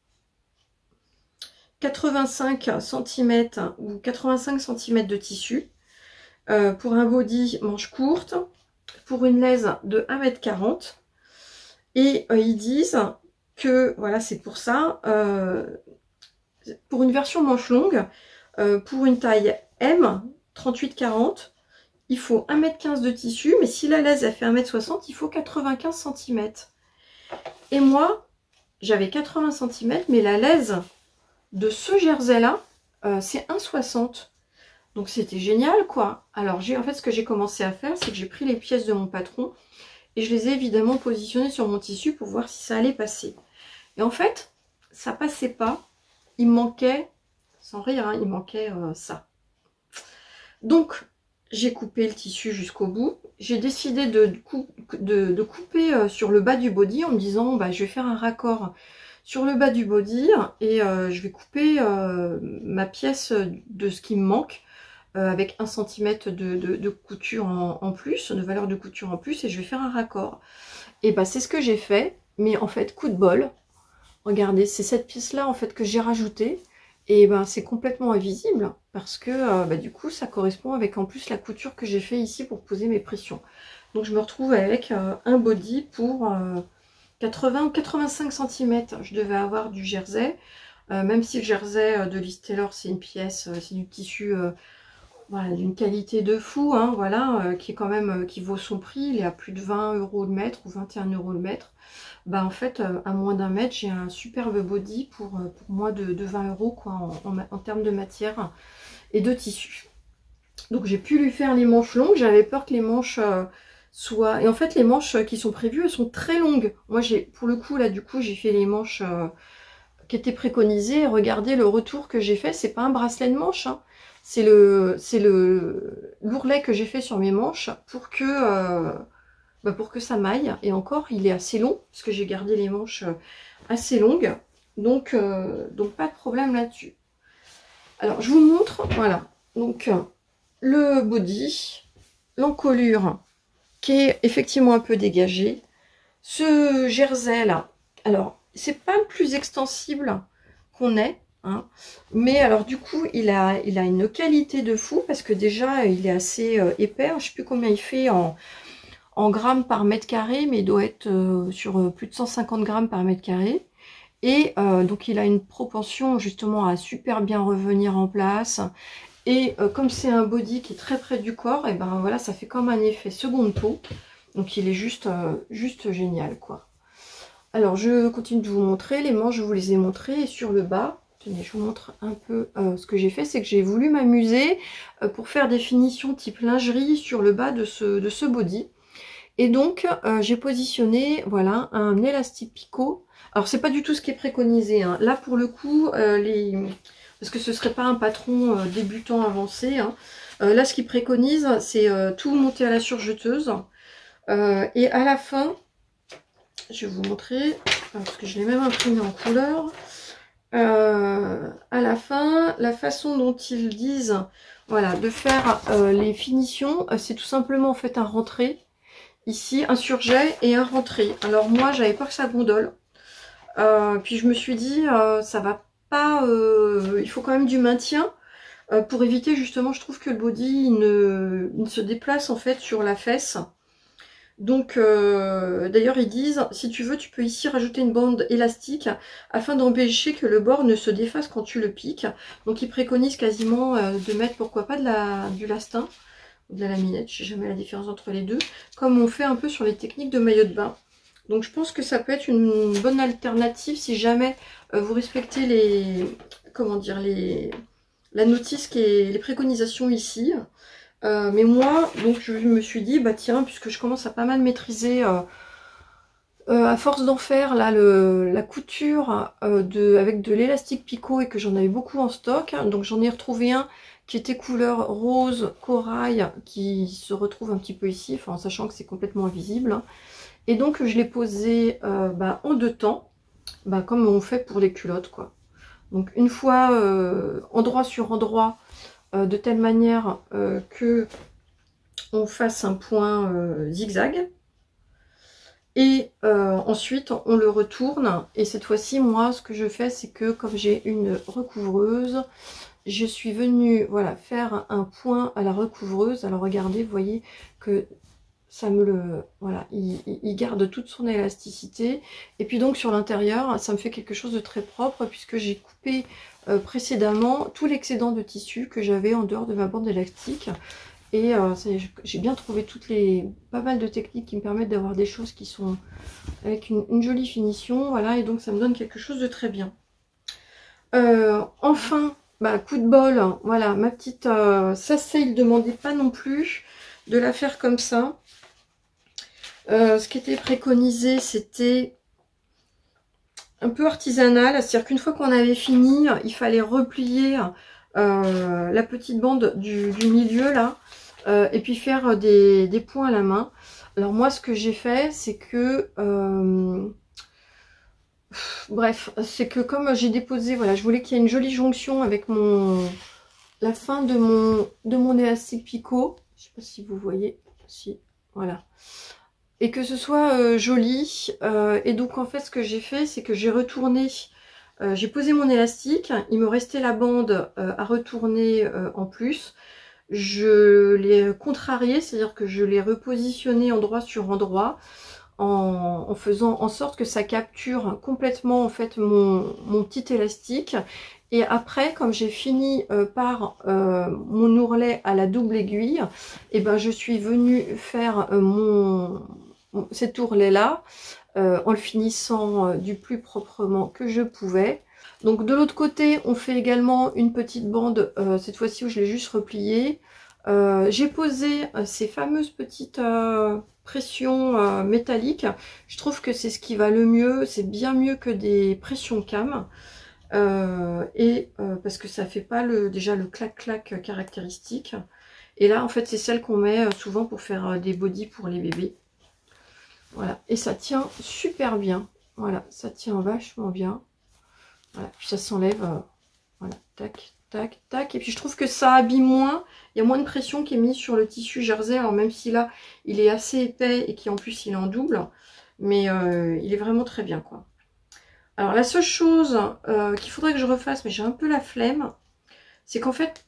85 cm ou 85 cm de tissu. Pour un body manche courte, pour une laise de 1,40 m. Et ils disent que, voilà, c'est pour ça, pour une version manche longue, pour une taille M, 38-40, il faut 1,15 m de tissu, mais si la laise a fait 1,60 m, il faut 95 cm. Et moi, j'avais 80 cm, mais la laise de ce jersey-là, c'est 1,60 m. Donc c'était génial quoi. Alors en fait ce que j'ai commencé à faire, c'est que j'ai pris les pièces de mon patron et je les ai évidemment positionnées sur mon tissu pour voir si ça allait passer. Et en fait, ça passait pas. Il me manquait, sans rire, hein, il manquait ça. Donc j'ai coupé le tissu jusqu'au bout. J'ai décidé de couper sur le bas du body en me disant bah, je vais faire un raccord sur le bas du body et je vais couper ma pièce de ce qui me manque. Avec 1 cm de couture en plus, de valeur de couture en plus, et je vais faire un raccord. Et bah c'est ce que j'ai fait, mais en fait, coup de bol, regardez, c'est cette pièce-là en fait que j'ai rajoutée, et ben c'est complètement invisible, parce que bah, du coup, ça correspond avec en plus la couture que j'ai fait ici pour poser mes pressions. Donc je me retrouve avec un body pour 80 ou 85 cm. Je devais avoir du jersey, même si le jersey de Liz Taylor, c'est une pièce, c'est du tissu... Voilà, d'une qualité de fou, hein, voilà, qui est quand même, qui vaut son prix, il est à plus de 20 € le mètre ou 21 € le mètre. Bah en fait, à moins d'un mètre, j'ai un superbe body pour moins de 20 € quoi, en termes de matière et de tissu. Donc j'ai pu lui faire les manches longues, j'avais peur que les manches soient... Et en fait, les manches qui sont prévues, elles sont très longues. Moi, pour le coup, là, du coup, j'ai fait les manches qui étaient préconisées. Regardez le retour que j'ai fait, c'est pas un bracelet de manche, hein. C'est l'ourlet que j'ai fait sur mes manches pour que ça m'aille. Et encore, il est assez long, parce que j'ai gardé les manches assez longues. Donc pas de problème là-dessus. Alors, je vous montre, voilà. Donc, le body, l'encolure qui est effectivement un peu dégagée. Ce jersey là, alors, c'est pas le plus extensible qu'on ait. Hein. Mais alors du coup il a une qualité de fou parce que déjà il est assez épais, je sais plus combien il fait en grammes par mètre carré, mais il doit être sur plus de 150 grammes par mètre carré. Et donc il a une propension justement à super bien revenir en place. Et comme c'est un body qui est très près du corps, et ben voilà, ça fait comme un effet seconde peau. Donc il est juste génial quoi. Alors je continue de vous montrer, les manches je vous les ai montrées, et sur le bas, tenez, je vous montre un peu ce que j'ai fait, c'est que j'ai voulu m'amuser pour faire des finitions type lingerie sur le bas de ce body. Et donc j'ai positionné, voilà, un élastique picot. Alors c'est pas du tout ce qui est préconisé, hein. Là pour le coup, parce que ce serait pas un patron débutant avancé, hein. Là ce qui préconise, c'est tout monter à la surjeteuse. Et à la fin, je vais vous montrer, parce que je l'ai même imprimé en couleur. À la fin, la façon dont ils disent, voilà, de faire les finitions, c'est tout simplement en fait un rentré. Ici, un surjet et un rentré. Alors moi, j'avais peur que ça gondole. Puis je me suis dit, ça va pas... il faut quand même du maintien pour éviter justement, je trouve que le body il ne se déplace en fait sur la fesse. Donc d'ailleurs ils disent, si tu veux tu peux ici rajouter une bande élastique afin d'empêcher que le bord ne se défasse quand tu le piques. Donc ils préconisent quasiment de mettre pourquoi pas du lastin ou de la laminette, je sais jamais la différence entre les deux, comme on fait un peu sur les techniques de maillot de bain. Donc je pense que ça peut être une bonne alternative si jamais vous respectez comment dire, la notice les préconisations ici. Mais moi, donc je me suis dit, bah tiens, puisque je commence à pas mal maîtriser, à force d'en faire là la couture avec de l'élastique picot et que j'en avais beaucoup en stock, donc j'en ai retrouvé un qui était couleur rose corail qui se retrouve un petit peu ici, enfin en sachant que c'est complètement invisible. Et donc je l'ai posé en 2 temps, comme on fait pour les culottes quoi. Donc une fois endroit sur endroit, de telle manière que on fasse un point zigzag. Et ensuite on le retourne. Et cette fois-ci, moi ce que je fais, c'est que comme j'ai une recouvreuse, je suis venue voilà, faire un point à la recouvreuse. Alors regardez, vous voyez que ça me le... Voilà, il garde toute son élasticité. Et puis donc sur l'intérieur, ça me fait quelque chose de très propre puisque j'ai coupé précédemment tout l'excédent de tissu que j'avais en dehors de ma bande élastique. Et j'ai bien trouvé pas mal de techniques qui me permettent d'avoir des choses qui sont avec une jolie finition. Voilà, et donc ça me donne quelque chose de très bien. Enfin, coup de bol, voilà, ma petite... ça, il ne demandait pas non plus de la faire comme ça. Ce qui était préconisé, c'était un peu artisanal, c'est-à-dire qu'une fois qu'on avait fini, il fallait replier la petite bande du milieu là, et puis faire des points à la main. Alors moi ce que j'ai fait, c'est que bref, c'est que comme j'ai déposé, voilà, je voulais qu'il y ait une jolie jonction avec la fin de mon élastique picot. Je sais pas si vous voyez, si, voilà. Et que ce soit joli. Et donc en fait ce que j'ai fait, c'est que j'ai retourné, j'ai posé mon élastique, il me restait la bande à retourner en plus. Je l'ai contrarié, c'est-à-dire que je l'ai repositionné endroit sur endroit en faisant en sorte que ça capture complètement en fait mon petit élastique. Et après, comme j'ai fini par mon ourlet à la double aiguille, et ben je suis venue faire cet ourlet là en le finissant du plus proprement que je pouvais. Donc de l'autre côté, on fait également une petite bande, cette fois-ci où je l'ai juste repliée. J'ai posé ces fameuses petites pressions métalliques. Je trouve que c'est ce qui va le mieux, c'est bien mieux que des pressions cam. Parce que ça fait pas déjà le clac-clac caractéristique. Et là, en fait, c'est celle qu'on met souvent pour faire des bodys pour les bébés. Voilà, et ça tient super bien. Voilà, ça tient vachement bien. Voilà, puis ça s'enlève. Voilà, tac, tac, tac. Et puis je trouve que ça abîme moins. Il y a moins de pression qui est mise sur le tissu jersey. Alors même si là, il est assez épais et qu'en plus il est en double. Mais il est vraiment très bien, quoi. Alors la seule chose qu'il faudrait que je refasse, mais j'ai un peu la flemme, c'est qu'en fait,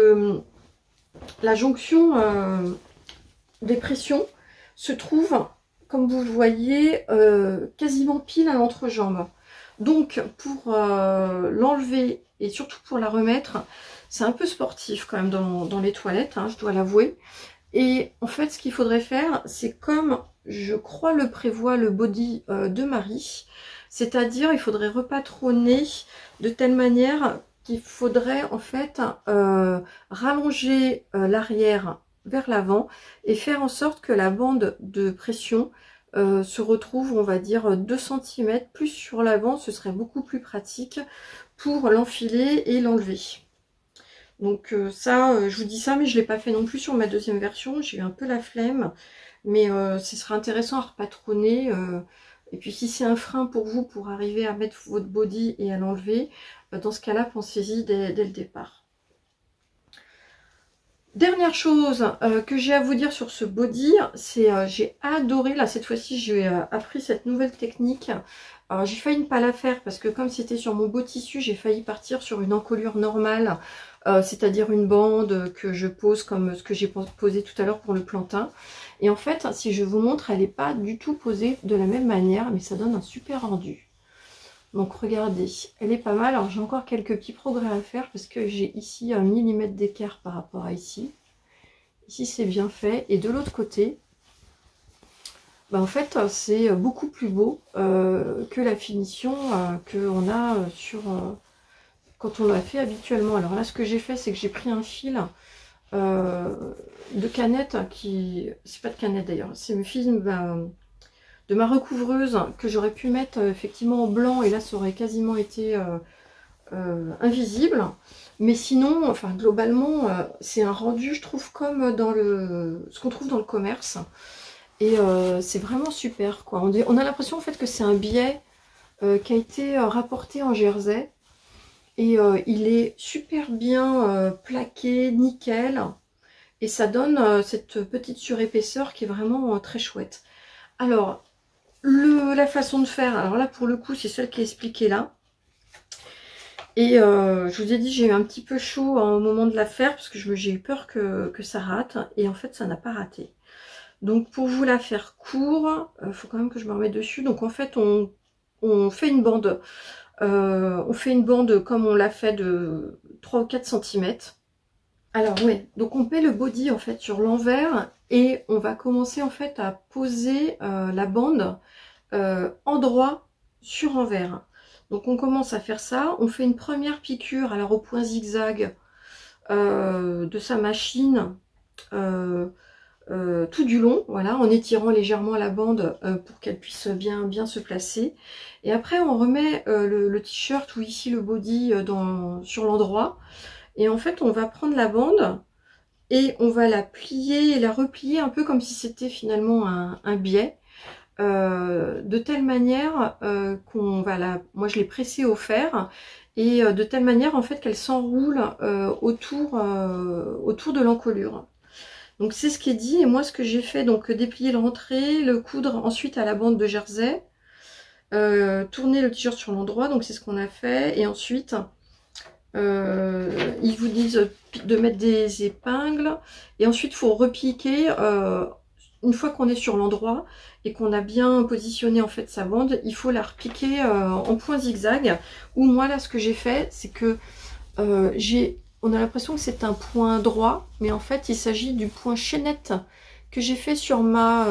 la jonction des pressions se trouve, comme vous le voyez, quasiment pile à l'entrejambe. Donc pour l'enlever et surtout pour la remettre, c'est un peu sportif quand même dans les toilettes, hein, je dois l'avouer. Et en fait, ce qu'il faudrait faire, c'est comme je crois le prévoit le body de Marie, c'est-à-dire il faudrait repatronner de telle manière qu'il faudrait en fait rallonger l'arrière vers l'avant et faire en sorte que la bande de pression se retrouve, on va dire, 2 cm plus sur l'avant. Ce serait beaucoup plus pratique pour l'enfiler et l'enlever. Donc ça, je vous dis ça, mais je ne l'ai pas fait non plus sur ma deuxième version. J'ai eu un peu la flemme, mais ce sera intéressant à repatronner. Et puis si c'est un frein pour vous pour arriver à mettre votre body et à l'enlever, dans ce cas-là, pensez-y dès le départ. Dernière chose que j'ai à vous dire sur ce body, c'est j'ai adoré, là cette fois-ci j'ai appris cette nouvelle technique. J'ai failli ne pas la faire parce que comme c'était sur mon beau tissu, j'ai failli partir sur une encolure normale, c'est-à-dire une bande que je pose comme ce que j'ai posé tout à l'heure pour le plantain. Et en fait, si je vous montre, elle n'est pas du tout posée de la même manière, mais ça donne un super rendu. Donc regardez, elle est pas mal. Alors j'ai encore quelques petits progrès à faire parce que j'ai ici 1 millimètre d'écart par rapport à ici. Ici c'est bien fait. Et de l'autre côté, bah, en fait c'est beaucoup plus beau que la finition qu'on a quand on l'a fait habituellement. Alors là ce que j'ai fait, c'est que j'ai pris un fil de canette qui... C'est pas de canette d'ailleurs, c'est un fil de ma recouvreuse que j'aurais pu mettre effectivement en blanc et là ça aurait quasiment été invisible, mais sinon enfin globalement c'est un rendu je trouve comme dans ce qu'on trouve dans le commerce et c'est vraiment super quoi. On a l'impression en fait que c'est un biais qui a été rapporté en jersey et il est super bien plaqué, nickel, et ça donne cette petite surépaisseur qui est vraiment très chouette. Alors la façon de faire, alors là pour le coup c'est celle qui est expliquée là. Et je vous ai dit j'ai eu un petit peu chaud au moment de la faire parce que j'ai eu peur que ça rate. Et en fait ça n'a pas raté. Donc pour vous la faire court, faut quand même que je me remette dessus. Donc en fait on fait une bande. On fait une bande comme on l'a fait de 3 ou 4 cm. Alors oui, donc on met le body en fait sur l'envers. Et on va commencer en fait à poser la bande endroit sur envers. Donc on commence à faire ça, on fait une première piqûre alors au point zigzag de sa machine tout du long, voilà, en étirant légèrement la bande pour qu'elle puisse bien se placer. Et après on remet le t-shirt ou ici le body sur l'endroit. Et en fait on va prendre la bande et on va la plier et la replier un peu comme si c'était finalement un biais. De telle manière qu'on va moi je l'ai pressée au fer et de telle manière en fait qu'elle s'enroule autour de l'encolure. Donc c'est ce qui est dit. Et moi ce que j'ai fait, donc déplier le rentré, le coudre ensuite à la bande de jersey, tourner le t-shirt sur l'endroit, donc c'est ce qu'on a fait. Et ensuite ils vous disent de mettre des épingles et ensuite il faut repiquer une fois qu'on est sur l'endroit et qu'on a bien positionné en fait sa bande, il faut la repiquer en point zigzag. Ou moi là ce que j'ai fait, c'est que on a l'impression que c'est un point droit, mais en fait il s'agit du point chaînette que j'ai fait sur ma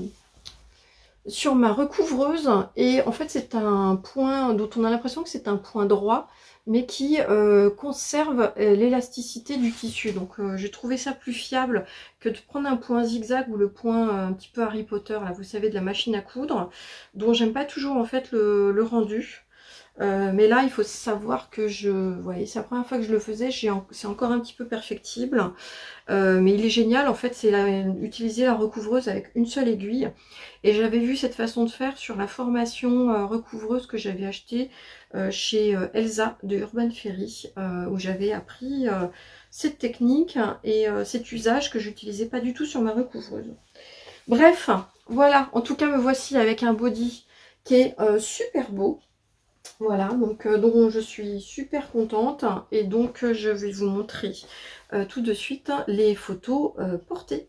recouvreuse. Et en fait c'est un point dont on a l'impression que c'est un point droit, mais qui conserve l'élasticité du tissu. Donc j'ai trouvé ça plus fiable que de prendre un point zigzag ou le point un petit peu Harry Potter, là vous savez, de la machine à coudre, dont j'aime pas toujours en fait le rendu. Mais là il faut savoir que vous voyez, c'est la première fois que je le faisais, c'est encore un petit peu perfectible. Mais il est génial en fait, c'est utiliser la recouvreuse avec une seule aiguille. Et j'avais vu cette façon de faire sur la formation recouvreuse que j'avais achetée chez Elsa de Urban Ferry, où j'avais appris cette technique et cet usage que j'utilisais pas du tout sur ma recouvreuse. Bref, voilà, en tout cas me voici avec un body qui est super beau. Voilà, donc dont je suis super contente. Et donc je vais vous montrer tout de suite les photos portées.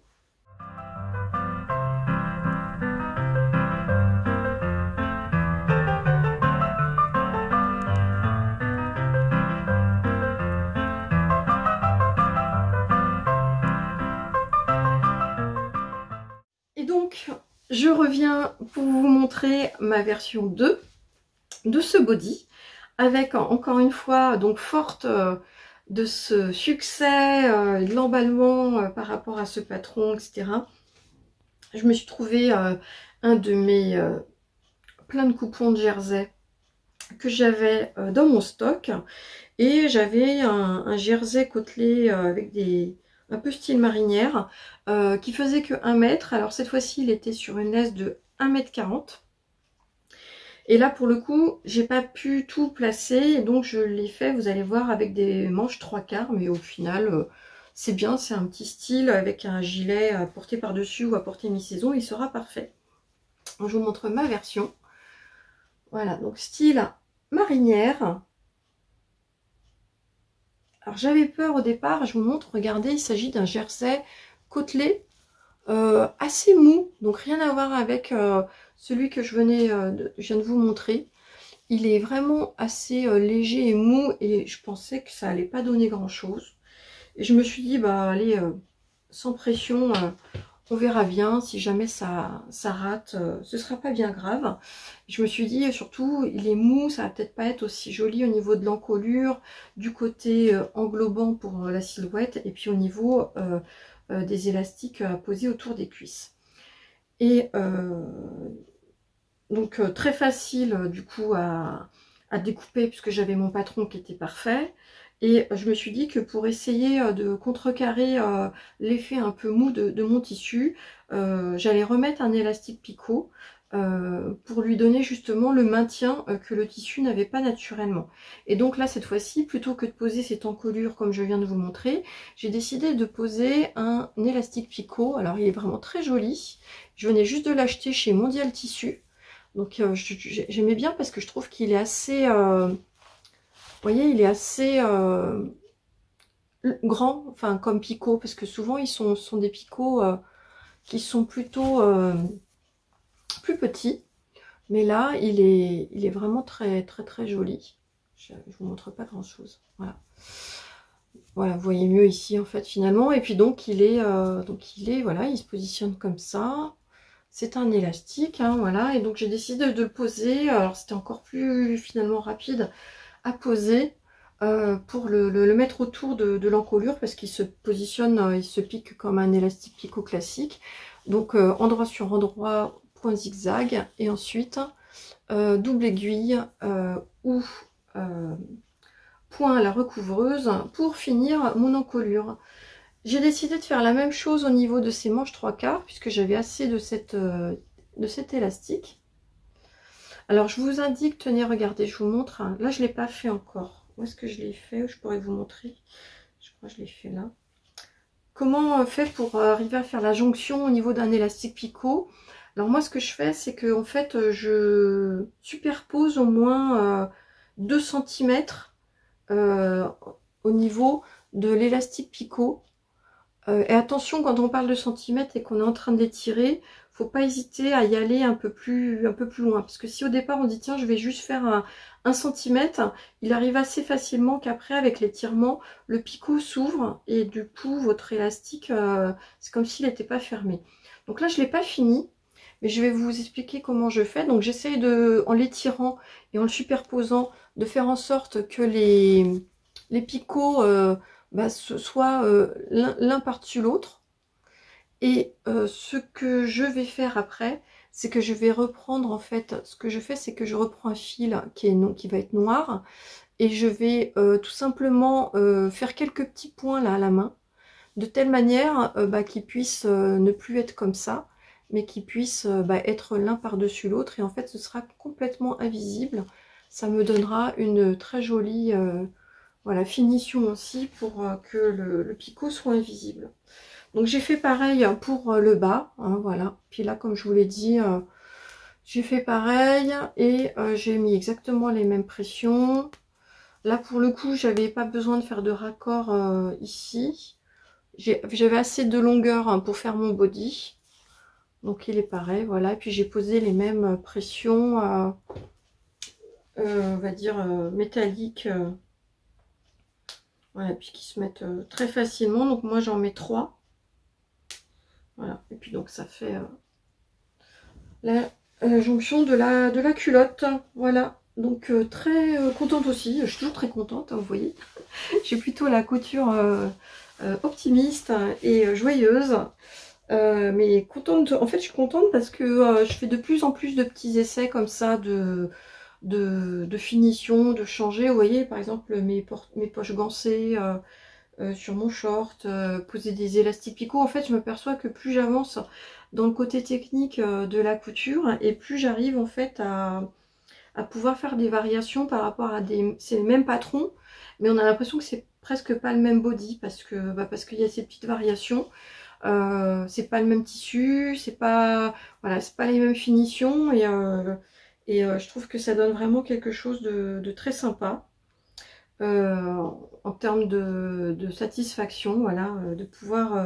Et donc je reviens pour vous montrer ma version 2 de ce body, avec encore une fois donc forte de ce succès, de l'emballement par rapport à ce patron, etc. Je me suis trouvé un de mes plein de coupons de jersey que j'avais dans mon stock, et j'avais un jersey côtelé avec un peu style marinière qui faisait que 1 mètre. Alors cette fois-ci il était sur une laisse de 1,40 m. Et là pour le coup j'ai pas pu tout placer, donc je l'ai fait, vous allez voir, avec des manches 3/4, mais au final c'est bien, c'est un petit style avec un gilet à porter par-dessus ou à porter mi-saison, il sera parfait. Je vous montre ma version. Voilà, donc style marinière. Alors j'avais peur au départ, je vous montre, regardez, il s'agit d'un jersey côtelé assez mou, donc rien à voir avec celui que je viens de vous montrer. Il est vraiment assez léger et mou et je pensais que ça allait pas donner grand chose. Et je me suis dit, bah allez, sans pression, on verra bien. Si jamais ça rate, ce sera pas bien grave. Je me suis dit, surtout, il est mou, ça va peut-être pas être aussi joli au niveau de l'encolure, du côté englobant pour la silhouette, et puis au niveau des élastiques à poser autour des cuisses. Et donc très facile du coup à découper puisque j'avais mon patron qui était parfait. Et je me suis dit que pour essayer de contrecarrer l'effet un peu mou de mon tissu, j'allais remettre un élastique picot pour lui donner justement le maintien que le tissu n'avait pas naturellement. Et donc là, cette fois-ci, plutôt que de poser cette encolure comme je viens de vous montrer, j'ai décidé de poser un élastique picot. Alors il est vraiment très joli. Je venais juste de l'acheter chez Mondial Tissu. Donc j'aimais bien parce que je trouve qu'il est assez... vous voyez, il est assez grand, enfin comme picot, parce que souvent ils sont des picots qui sont plutôt plus petits. Mais là, il est vraiment très très très joli. Je vous montre pas grand chose. Voilà. Voilà, vous voyez mieux ici en fait finalement. Et puis donc il est voilà, il se positionne comme ça. C'est un élastique, hein, voilà. Et donc j'ai décidé de le poser. Alors c'était encore plus finalement rapide à poser pour le mettre autour de l'encolure parce qu'il se positionne, il se pique comme un élastique picot classique. Donc endroit sur endroit, point zigzag, et ensuite double aiguille ou point à la recouvreuse pour finir mon encolure. J'ai décidé de faire la même chose au niveau de ces manches 3/4 puisque j'avais assez de cet élastique. Alors je vous indique, tenez, regardez, je vous montre. Hein. Là je ne l'ai pas fait encore. Où est-ce que je l'ai fait? Je pourrais vous montrer. Je crois que je l'ai fait là. Comment on fait pour arriver à faire la jonction au niveau d'un élastique picot? Alors moi ce que je fais, c'est que en fait je superpose au moins 2 cm au niveau de l'élastique picot. Et attention, quand on parle de centimètres et qu'on est en train d'étirer, faut pas hésiter à y aller un peu plus loin. Parce que si au départ on dit tiens je vais juste faire un centimètre, il arrive assez facilement qu'après avec l'étirement, le picot s'ouvre et du coup votre élastique, c'est comme s'il n'était pas fermé. Donc là je l'ai pas fini, mais je vais vous expliquer comment je fais. Donc j'essaye en l'étirant et en le superposant, de faire en sorte que les picots soient l'un par-dessus l'autre. Et ce que je vais faire après, c'est que je vais reprendre, en fait, ce que je fais, c'est que je reprends un fil qui va être noir, et je vais tout simplement faire quelques petits points là à la main, de telle manière qu'ils puissent ne plus être comme ça, mais qu'ils puissent être l'un par-dessus l'autre, et en fait ce sera complètement invisible. Ça me donnera une très jolie voilà, finition aussi pour que le picot soit invisible. Donc j'ai fait pareil pour le bas, hein, voilà. Puis là, comme je vous l'ai dit, j'ai fait pareil et j'ai mis exactement les mêmes pressions. Là, pour le coup, j'avais pas besoin de faire de raccord ici. J'avais assez de longueur hein, pour faire mon body. Donc il est pareil, voilà. Et puis j'ai posé les mêmes pressions, on va dire métalliques. Voilà, puis qui se mettent très facilement. Donc moi j'en mets 3. Voilà, et puis donc ça fait la jonction de la culotte. Voilà, donc très contente aussi. Je suis toujours très contente, hein, vous voyez. J'ai plutôt la couture optimiste et joyeuse. Mais contente, en fait je suis contente parce que je fais de plus en plus de petits essais comme ça de finition, de changer. Vous voyez par exemple mes poches gancées sur mon short, poser des élastiques picots. En fait je m'aperçois que plus j'avance dans le côté technique de la couture et plus j'arrive en fait à pouvoir faire des variations par rapport à c'est le même patron, mais on a l'impression que c'est presque pas le même body parce qu'il y a ces petites variations. C'est pas le même tissu, c'est pas, voilà, c'est pas les mêmes finitions et je trouve que ça donne vraiment quelque chose de très sympa en termes de satisfaction, voilà, de pouvoir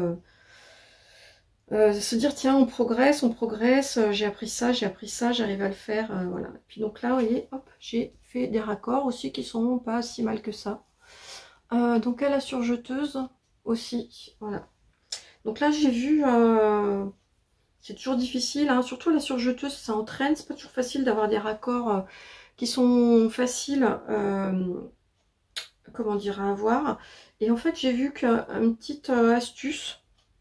se dire tiens on progresse, j'ai appris ça, j'arrive à le faire, voilà. Et puis donc là vous voyez, hop, j'ai fait des raccords aussi qui sont pas si mal que ça. Donc à la surjeteuse aussi, voilà. Donc là j'ai vu, c'est toujours difficile, hein, surtout la surjeteuse ça entraîne, c'est pas toujours facile d'avoir des raccords qui sont faciles, comment dire, à avoir. Et en fait j'ai vu qu'une petite astuce,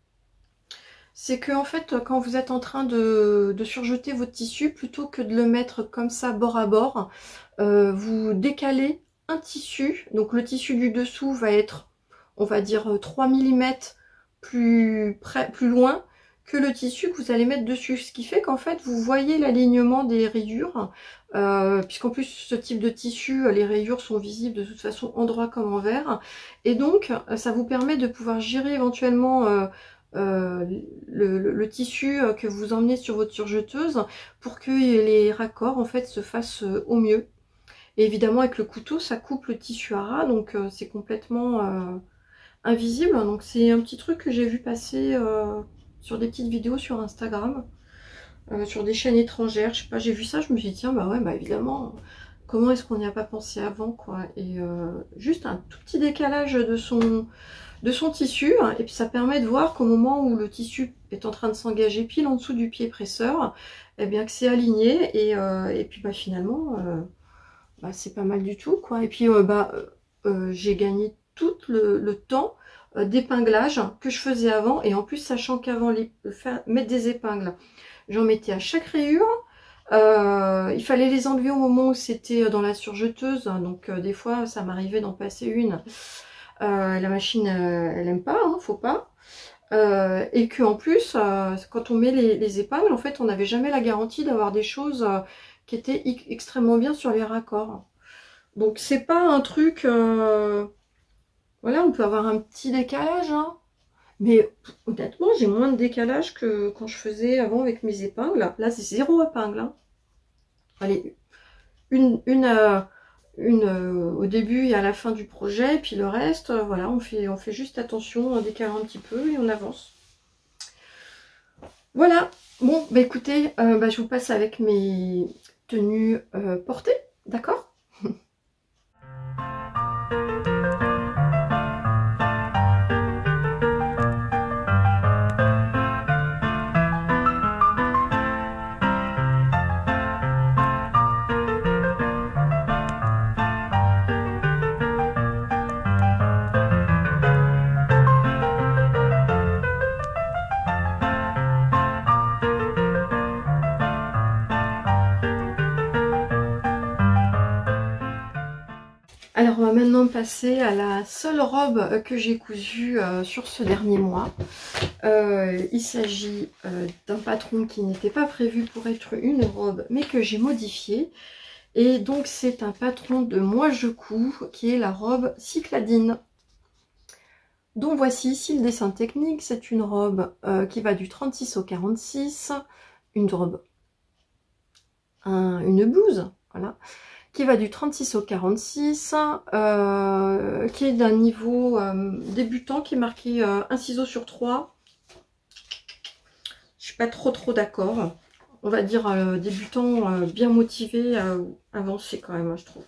c'est que en fait quand vous êtes en train de surjeter votre tissu, plutôt que de le mettre comme ça bord à bord, vous décalez un tissu, donc le tissu du dessous va être, on va dire 3 mm plus loin que le tissu que vous allez mettre dessus, ce qui fait qu'en fait vous voyez l'alignement des rayures, puisqu'en plus ce type de tissu, les rayures sont visibles de toute façon endroit comme envers, et donc ça vous permet de pouvoir gérer éventuellement le tissu que vous emmenez sur votre surjeteuse pour que les raccords en fait se fassent au mieux. Et évidemment avec le couteau ça coupe le tissu à ras, donc c'est complètement invisible. Donc c'est un petit truc que j'ai vu passer sur des petites vidéos sur Instagram, sur des chaînes étrangères, je sais pas, j'ai vu ça, je me suis dit tiens bah ouais bah évidemment, comment est-ce qu'on n'y a pas pensé avant quoi. Et juste un tout petit décalage de son tissu, et puis ça permet de voir qu'au moment où le tissu est en train de s'engager pile en dessous du pied presseur, et bien que c'est aligné, et puis bah finalement bah, c'est pas mal du tout quoi. Et puis j'ai gagné tout le temps d'épinglage que je faisais avant, et en plus sachant qu'avant mettre des épingles, j'en mettais à chaque rayure. Il fallait les enlever au moment où c'était dans la surjeteuse, donc des fois ça m'arrivait d'en passer une. La machine elle aime pas, hein, faut pas. Et que en plus quand on met les épingles, en fait on n'avait jamais la garantie d'avoir des choses qui étaient extrêmement bien sur les raccords. Donc c'est pas un truc, voilà, on peut avoir un petit décalage, hein, mais honnêtement j'ai moins de décalage que quand je faisais avant avec mes épingles. Là c'est 0 épingle, hein. Allez, une au début et à la fin du projet, et puis le reste, voilà, on fait juste attention en décalant un petit peu et on avance. Voilà, bon, bah écoutez, je vous passe avec mes tenues portées, d'accord ? Alors on va maintenant passer à la seule robe que j'ai cousue sur ce dernier mois. Il s'agit d'un patron qui n'était pas prévu pour être une robe, mais que j'ai modifié. Et donc c'est un patron de Moi Je Couds, qui est la robe Cycladine. Donc voici ici le dessin technique. C'est une robe qui va du 36 au 46, une robe, une blouse, voilà, qui va du 36 au 46, qui est d'un niveau débutant, qui est marqué 1 ciseau sur 3. Je suis pas trop d'accord. On va dire débutant bien motivé, avancé quand même, je trouve.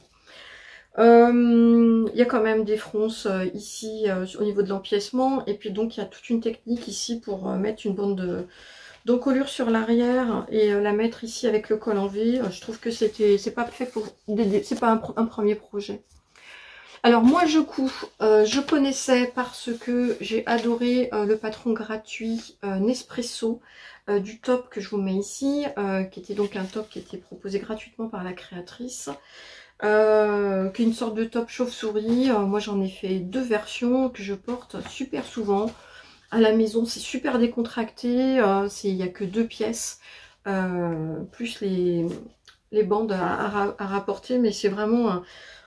Il y a quand même des fronces ici au niveau de l'empiècement, et puis donc il y a toute une technique ici pour mettre une bande d'encolure sur l'arrière et la mettre ici avec le col en V. Je trouve que c'est pas fait pour c'est pas un premier projet. Alors Moi Je Couds, je connaissais parce que j'ai adoré le patron gratuit Nespresso du top que je vous mets ici, qui était donc un top qui était proposé gratuitement par la créatrice, qui est une sorte de top chauve-souris. Moi j'en ai fait 2 versions que je porte super souvent à la maison. C'est super décontracté, il n'y a que 2 pièces, plus les bandes à rapporter, mais c'est vraiment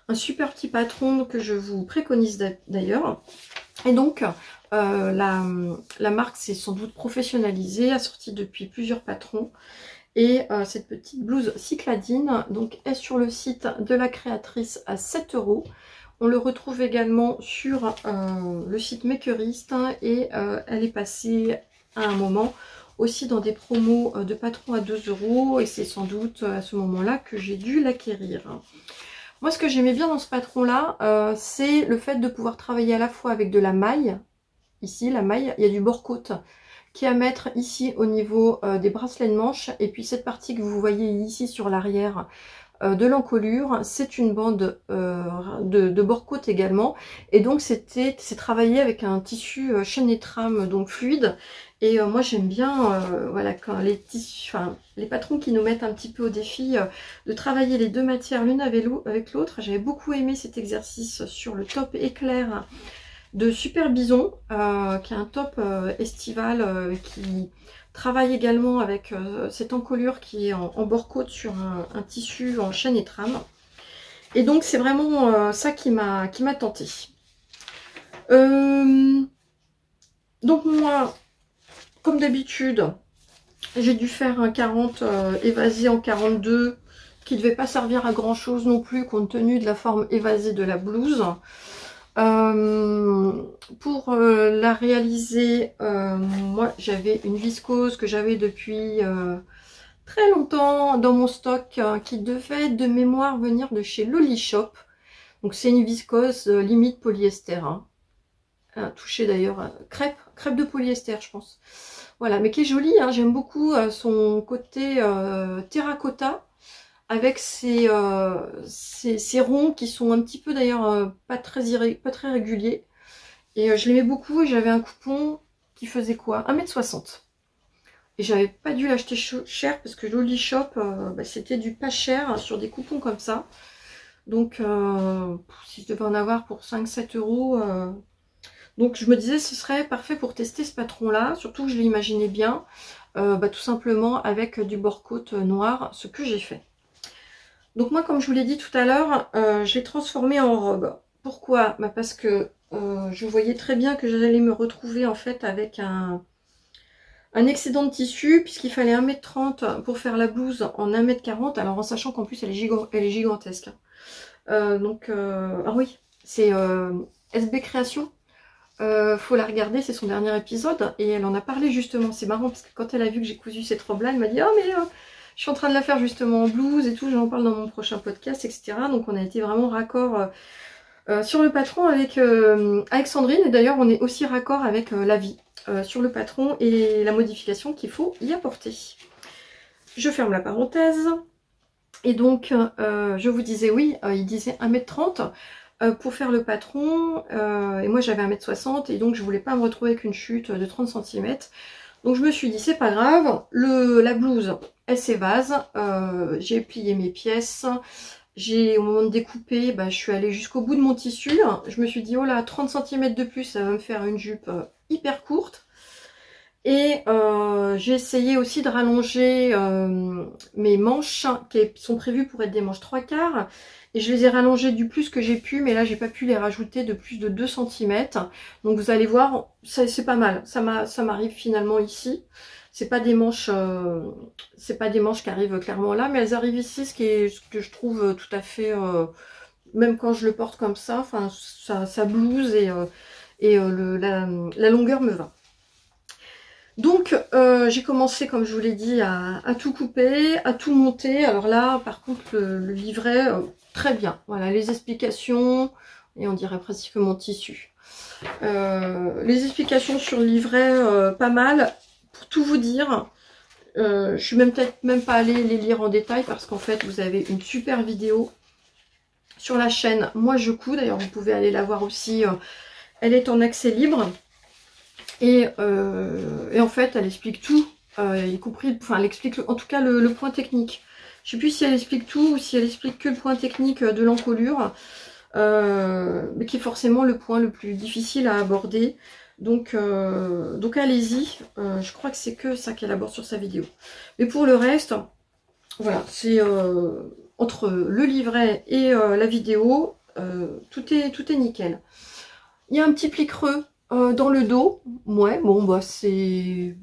Un super petit patron que je vous préconise d'ailleurs. Et donc, la marque s'est sans doute professionnalisée, assortie depuis plusieurs patrons. Et cette petite blouse cycladine donc, est sur le site de la créatrice à 7 €. On le retrouve également sur le site Makerist et elle est passée à un moment aussi dans des promos de patrons à 2 € et c'est sans doute à ce moment-là que j'ai dû l'acquérir. Moi, ce que j'aimais bien dans ce patron-là, c'est le fait de pouvoir travailler à la fois avec de la maille. Ici, la maille, il y a du bord-côte qui est à mettre ici au niveau des bracelets de manche. Et puis cette partie que vous voyez ici sur l'arrière de l'encolure, c'est une bande de bord-côte également. Et donc c'est travaillé avec un tissu chaîne et trame, donc fluide. Et moi j'aime bien voilà, quand les tissus, enfin les patrons qui nous mettent un petit peu au défi de travailler les deux matières l'une avec l'autre. J'avais beaucoup aimé cet exercice sur le top éclair de Super Bison, qui est un top estival qui travaille également avec cette encolure qui est en bord-côte sur un tissu en chaîne et trame. Et donc c'est vraiment ça qui m'a tenté. Donc moi, comme d'habitude, j'ai dû faire un 40 évasé en 42 qui ne devait pas servir à grand chose non plus compte tenu de la forme évasée de la blouse. Pour la réaliser, moi j'avais une viscose que j'avais depuis très longtemps dans mon stock qui devait de mémoire venir de chez Loli Shop. Donc c'est une viscose limite polyester, hein. Touché d'ailleurs crêpe de polyester je pense. Voilà, mais qui est jolie, hein. J'aime beaucoup son côté terracotta avec ces ronds qui sont un petit peu d'ailleurs pas très réguliers. Et je l'aimais beaucoup et j'avais un coupon qui faisait quoi, 1,60 m. Et j'avais pas dû l'acheter cher parce que Loli Shop, c'était du pas cher sur des coupons comme ça. Donc si je devais en avoir pour 5-7 €. Donc je me disais ce serait parfait pour tester ce patron là, surtout que je l'imaginais bien, tout simplement avec du bord-côte noir, ce que j'ai fait. Donc moi comme je vous l'ai dit tout à l'heure, je l'ai transformé en robe. Pourquoi? Parce que je voyais très bien que j'allais me retrouver en fait avec un excédent de tissu, puisqu'il fallait 1,30 m pour faire la blouse en 1,40 m, alors en sachant qu'en plus elle est gigantesque. Ah oui, c'est SB Création. Faut la regarder, c'est son dernier épisode et elle en a parlé justement. C'est marrant parce que quand elle a vu que j'ai cousu cette robe là, elle m'a dit oh mais je suis en train de la faire justement en blouse et tout, j'en parle dans mon prochain podcast, etc. Donc on a été vraiment raccord sur le patron avec Sandrine, et d'ailleurs on est aussi raccord avec la vie sur le patron et la modification qu'il faut y apporter. Je ferme la parenthèse. Et donc je vous disais oui, il disait 1,30 m pour faire le patron, et moi j'avais 1,60 m et donc je voulais pas me retrouver avec une chute de 30 cm. Donc je me suis dit c'est pas grave, la blouse elle s'évase, j'ai plié mes pièces, au moment de découper, je suis allée jusqu'au bout de mon tissu, je me suis dit oh là 30 cm de plus ça va me faire une jupe hyper courte. Et j'ai essayé aussi de rallonger mes manches qui sont prévues pour être des manches 3/4. Et je les ai rallongées du plus que j'ai pu, mais là j'ai pas pu les rajouter de plus de 2 cm. Donc vous allez voir, c'est pas mal. Ça m'arrive finalement ici. C'est pas des manches qui arrivent clairement là, mais elles arrivent ici, ce que je trouve tout à fait, même quand je le porte comme ça, enfin ça blouse et la longueur me va. Donc j'ai commencé, comme je vous l'ai dit, à tout couper, à tout monter. Alors là, par contre, le livret, très bien. Voilà, les explications, et on dirait presque mon tissu. Les explications sur le livret, pas mal. Pour tout vous dire, je suis peut-être même pas allée les lire en détail parce qu'en fait, vous avez une super vidéo sur la chaîne Moi je couds. D'ailleurs, vous pouvez aller la voir aussi. Elle est en accès libre. Et en fait, elle explique tout, y compris, enfin, elle explique en tout cas le point technique. Je sais plus si elle explique tout ou si elle explique que le point technique de l'encolure, mais qui est forcément le point le plus difficile à aborder. Donc allez-y, je crois que c'est que ça qu'elle aborde sur sa vidéo. Mais pour le reste, voilà, c'est entre le livret et la vidéo, tout est nickel. Il y a un petit pli creux dans le dos. Ouais, bon, bah c'est...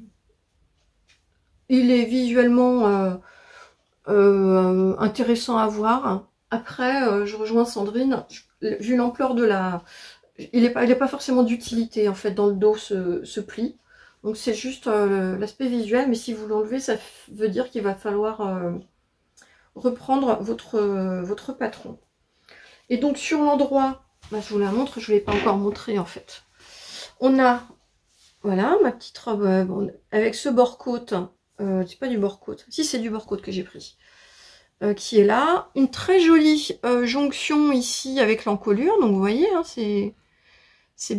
Il est visuellement intéressant à voir. Après, je rejoins Sandrine. Vu l'ampleur de la... Il n'est pas forcément d'utilité, en fait, dans le dos, ce pli. Donc, c'est juste l'aspect visuel. Mais si vous l'enlevez, ça veut dire qu'il va falloir reprendre votre patron. Et donc, sur l'endroit... Bah, je vous la montre, je ne vous l'ai pas encore montré, en fait. On a... Voilà, ma petite robe bon, avec ce bord-côte. C'est pas du bord-côte. Si, c'est du bord-côte que j'ai pris. Qui est là. Une très jolie jonction ici avec l'encolure. Donc, vous voyez, hein, c'est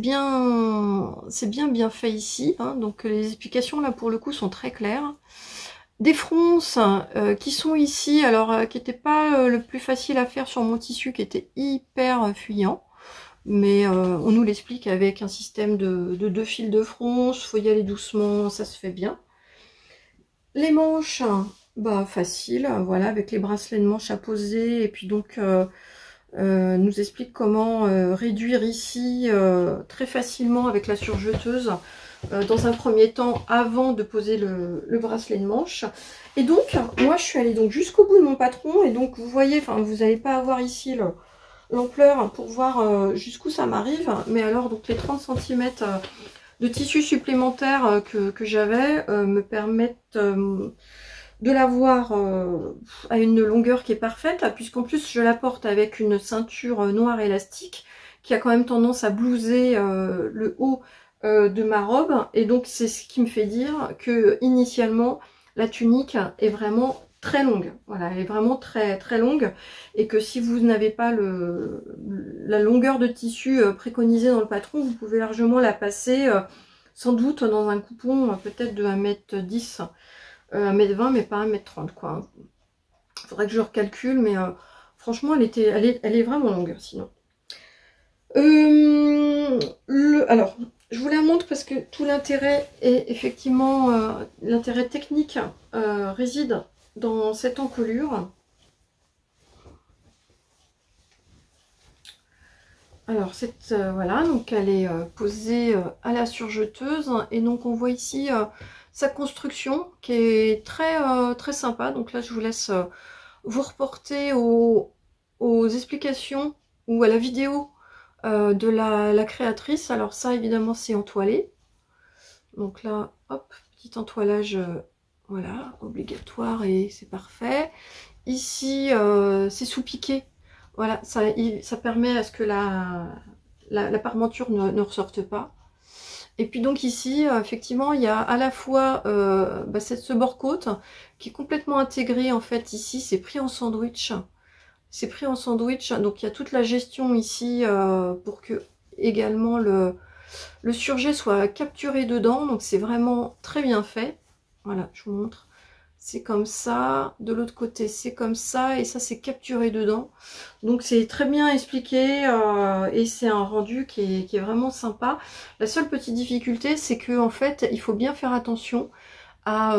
bien fait ici. Hein, donc, les explications, là, pour le coup, sont très claires. Des fronces qui sont ici, alors, qui n'étaient pas le plus facile à faire sur mon tissu, qui était hyper fuyant. Mais on nous l'explique avec un système de 2 fils de fronce, faut y aller doucement, ça se fait bien. Les manches, bah facile, voilà, avec les bracelets de manches à poser, et puis donc nous explique comment réduire ici très facilement avec la surjeteuse, dans un premier temps, avant de poser le bracelet de manche. Et donc, moi je suis allée donc jusqu'au bout de mon patron, et donc vous voyez, enfin vous n'allez pas avoir ici l'ampleur pour voir jusqu'où ça m'arrive, mais alors donc les 30 cm de tissu supplémentaire que j'avais me permettent de l'avoir à une longueur qui est parfaite, puisqu'en plus je la porte avec une ceinture noire élastique qui a quand même tendance à blouser le haut de ma robe, et donc c'est ce qui me fait dire que initialement la tunique est vraiment très longue, voilà, elle est vraiment très très longue, et que si vous n'avez pas la longueur de tissu préconisée dans le patron, vous pouvez largement la passer sans doute dans un coupon peut-être de 1,10 m, 1,20 m, mais pas 1,30 m quoi. Il faudrait que je recalcule, mais franchement elle est vraiment longue sinon. Alors, je vous la montre parce que tout l'intérêt est effectivement, l'intérêt technique réside dans cette encolure. Alors, voilà, donc elle est posée à la surjeteuse, et donc on voit ici sa construction qui est très sympa. Donc là, je vous laisse vous reporter aux explications ou à la vidéo de la créatrice. Alors ça, évidemment, c'est entoilé. Donc là, hop, petit entoilage, voilà, obligatoire, et c'est parfait. Ici, c'est sous-piqué. Voilà, ça permet à ce que la parmenture ne ressorte pas. Et puis donc ici, effectivement, il y a à la fois ce bord-côte qui est complètement intégré, en fait, ici, c'est pris en sandwich. C'est pris en sandwich, donc il y a toute la gestion ici pour que également le surjet soit capturé dedans, donc c'est vraiment très bien fait. Voilà, je vous montre. C'est comme ça, de l'autre côté c'est comme ça, et ça c'est capturé dedans. Donc c'est très bien expliqué et c'est un rendu qui est vraiment sympa. La seule petite difficulté, c'est que en fait il faut bien faire attention à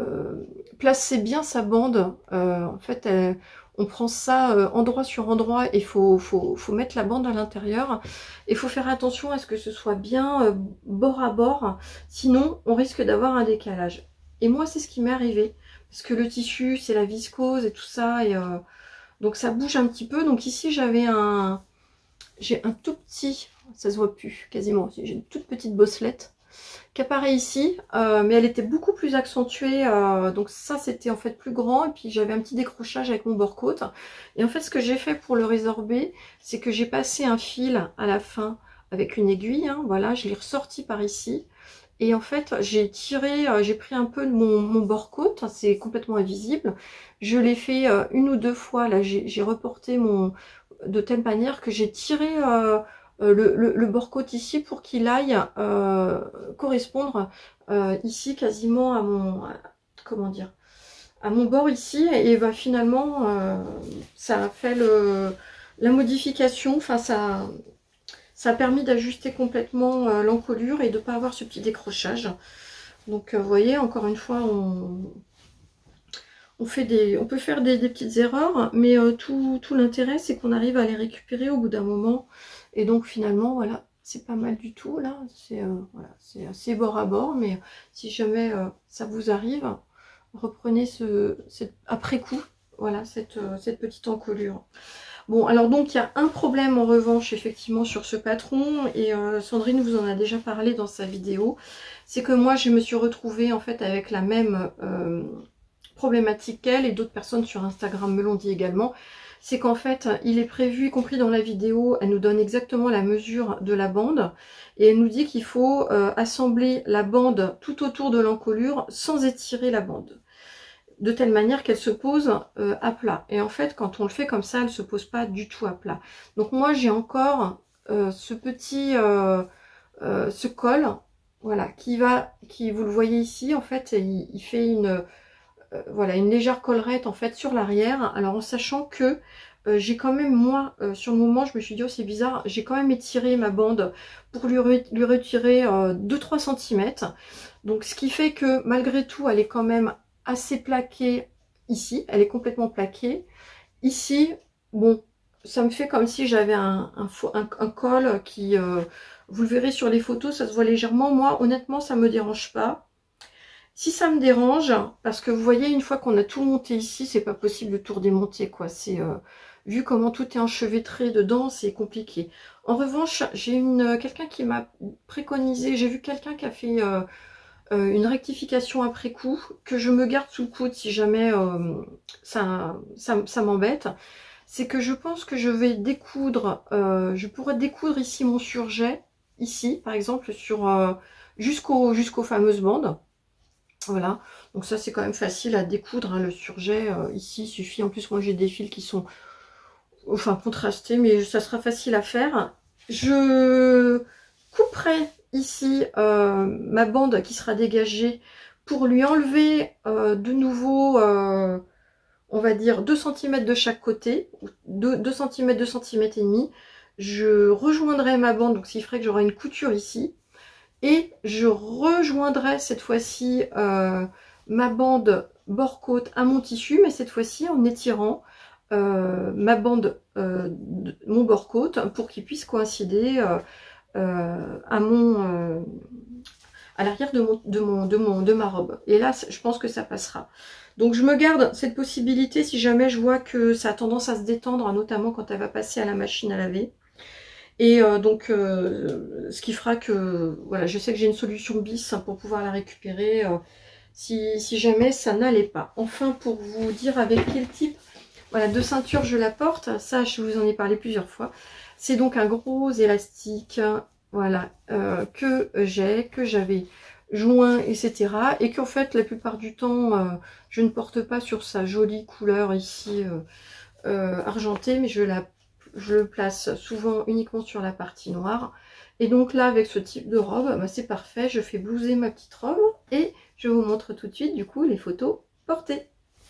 placer bien sa bande. En fait on prend ça endroit sur endroit, et il faut mettre la bande à l'intérieur. Il faut faire attention à ce que ce soit bien bord à bord, sinon on risque d'avoir un décalage. Et moi c'est ce qui m'est arrivé, parce que le tissu c'est la viscose et tout ça, et donc ça bouge un petit peu. Donc ici j'ai un tout petit, ça se voit plus quasiment, j'ai une toute petite bosselette qui apparaît ici, mais elle était beaucoup plus accentuée, donc ça c'était en fait plus grand, et puis j'avais un petit décrochage avec mon bord-côte. Et en fait ce que j'ai fait pour le résorber, c'est que j'ai passé un fil à la fin avec une aiguille, hein, voilà, je l'ai ressorti par ici, et en fait j'ai tiré, j'ai pris un peu de mon bord-côte, c'est complètement invisible, je l'ai fait une ou deux fois, là j'ai reporté de telle manière que j'ai tiré le bord-côte ici pour qu'il aille correspondre ici quasiment à mon, comment dire, à mon bord ici, et bah, finalement ça a fait la modification, enfin ça a permis d'ajuster complètement l'encolure et de ne pas avoir ce petit décrochage. Donc vous voyez, encore une fois on peut faire des petites erreurs, mais tout l'intérêt, c'est qu'on arrive à les récupérer au bout d'un moment. Et donc finalement, voilà, c'est pas mal du tout, là. C'est voilà, c'est assez bord à bord, mais si jamais ça vous arrive, reprenez après coup, voilà, cette petite encolure. Bon, alors donc il y a un problème en revanche effectivement sur ce patron, et Sandrine vous en a déjà parlé dans sa vidéo, c'est que moi je me suis retrouvée en fait avec la même problématique qu'elle, et d'autres personnes sur Instagram me l'ont dit également. C'est qu'en fait il est prévu, y compris dans la vidéo, elle nous donne exactement la mesure de la bande, et elle nous dit qu'il faut assembler la bande tout autour de l'encolure sans étirer la bande, de telle manière qu'elle se pose à plat. Et en fait, quand on le fait comme ça, elle se pose pas du tout à plat. Donc moi, j'ai encore ce petit ce col, voilà, qui, vous le voyez ici, en fait, il fait une voilà, une légère collerette en fait sur l'arrière. Alors en sachant que j'ai quand même, moi, sur le moment, je me suis dit, oh c'est bizarre, j'ai quand même étiré ma bande pour lui retirer 2-3 cm. Donc ce qui fait que malgré tout, elle est quand même assez plaquée ici, elle est complètement plaquée. Ici, bon, ça me fait comme si j'avais un col qui, vous le verrez sur les photos, ça se voit légèrement. Moi, honnêtement, ça me dérange pas. Si ça me dérange, parce que vous voyez, une fois qu'on a tout monté ici, c'est pas possible de tout redémonter, quoi. C'est vu comment tout est enchevêtré dedans, c'est compliqué. En revanche, j'ai quelqu'un qui m'a préconisé, j'ai vu quelqu'un qui a fait une rectification après coup, que je me garde sous le coude si jamais ça m'embête. C'est que je pense que je vais découdre, je pourrais découdre ici mon surjet, ici par exemple, sur jusqu'aux fameuses bandes. Voilà, donc ça c'est quand même facile à découdre, hein, le surjet ici, il suffit, en plus moi j'ai des fils qui sont enfin contrastés, mais ça sera facile à faire. Je couperai ici ma bande qui sera dégagée pour lui enlever de nouveau, on va dire 2 cm de chaque côté, 2 cm, 2 cm et demi. Je rejoindrai ma bande, donc ce qui ferait que j'aurai une couture ici. Et je rejoindrai cette fois-ci ma bande bord-côte à mon tissu, mais cette fois-ci en étirant ma bande, mon bord-côte, pour qu'il puisse coïncider à l'arrière de ma robe. Et là, je pense que ça passera. Donc je me garde cette possibilité si jamais je vois que ça a tendance à se détendre, notamment quand elle va passer à la machine à laver. Et donc, ce qui fera que, voilà, je sais que j'ai une solution bis pour pouvoir la récupérer si jamais ça n'allait pas. Enfin, pour vous dire avec quel type, voilà, de ceinture je la porte, ça je vous en ai parlé plusieurs fois. C'est donc un gros élastique, voilà, que j'avais joint, etc. Et qu'en fait, la plupart du temps, je ne porte pas sur sa jolie couleur ici argentée, mais je le place souvent uniquement sur la partie noire. Et donc là, avec ce type de robe, bah, c'est parfait. Je fais blouser ma petite robe et je vous montre tout de suite, du coup, les photos portées.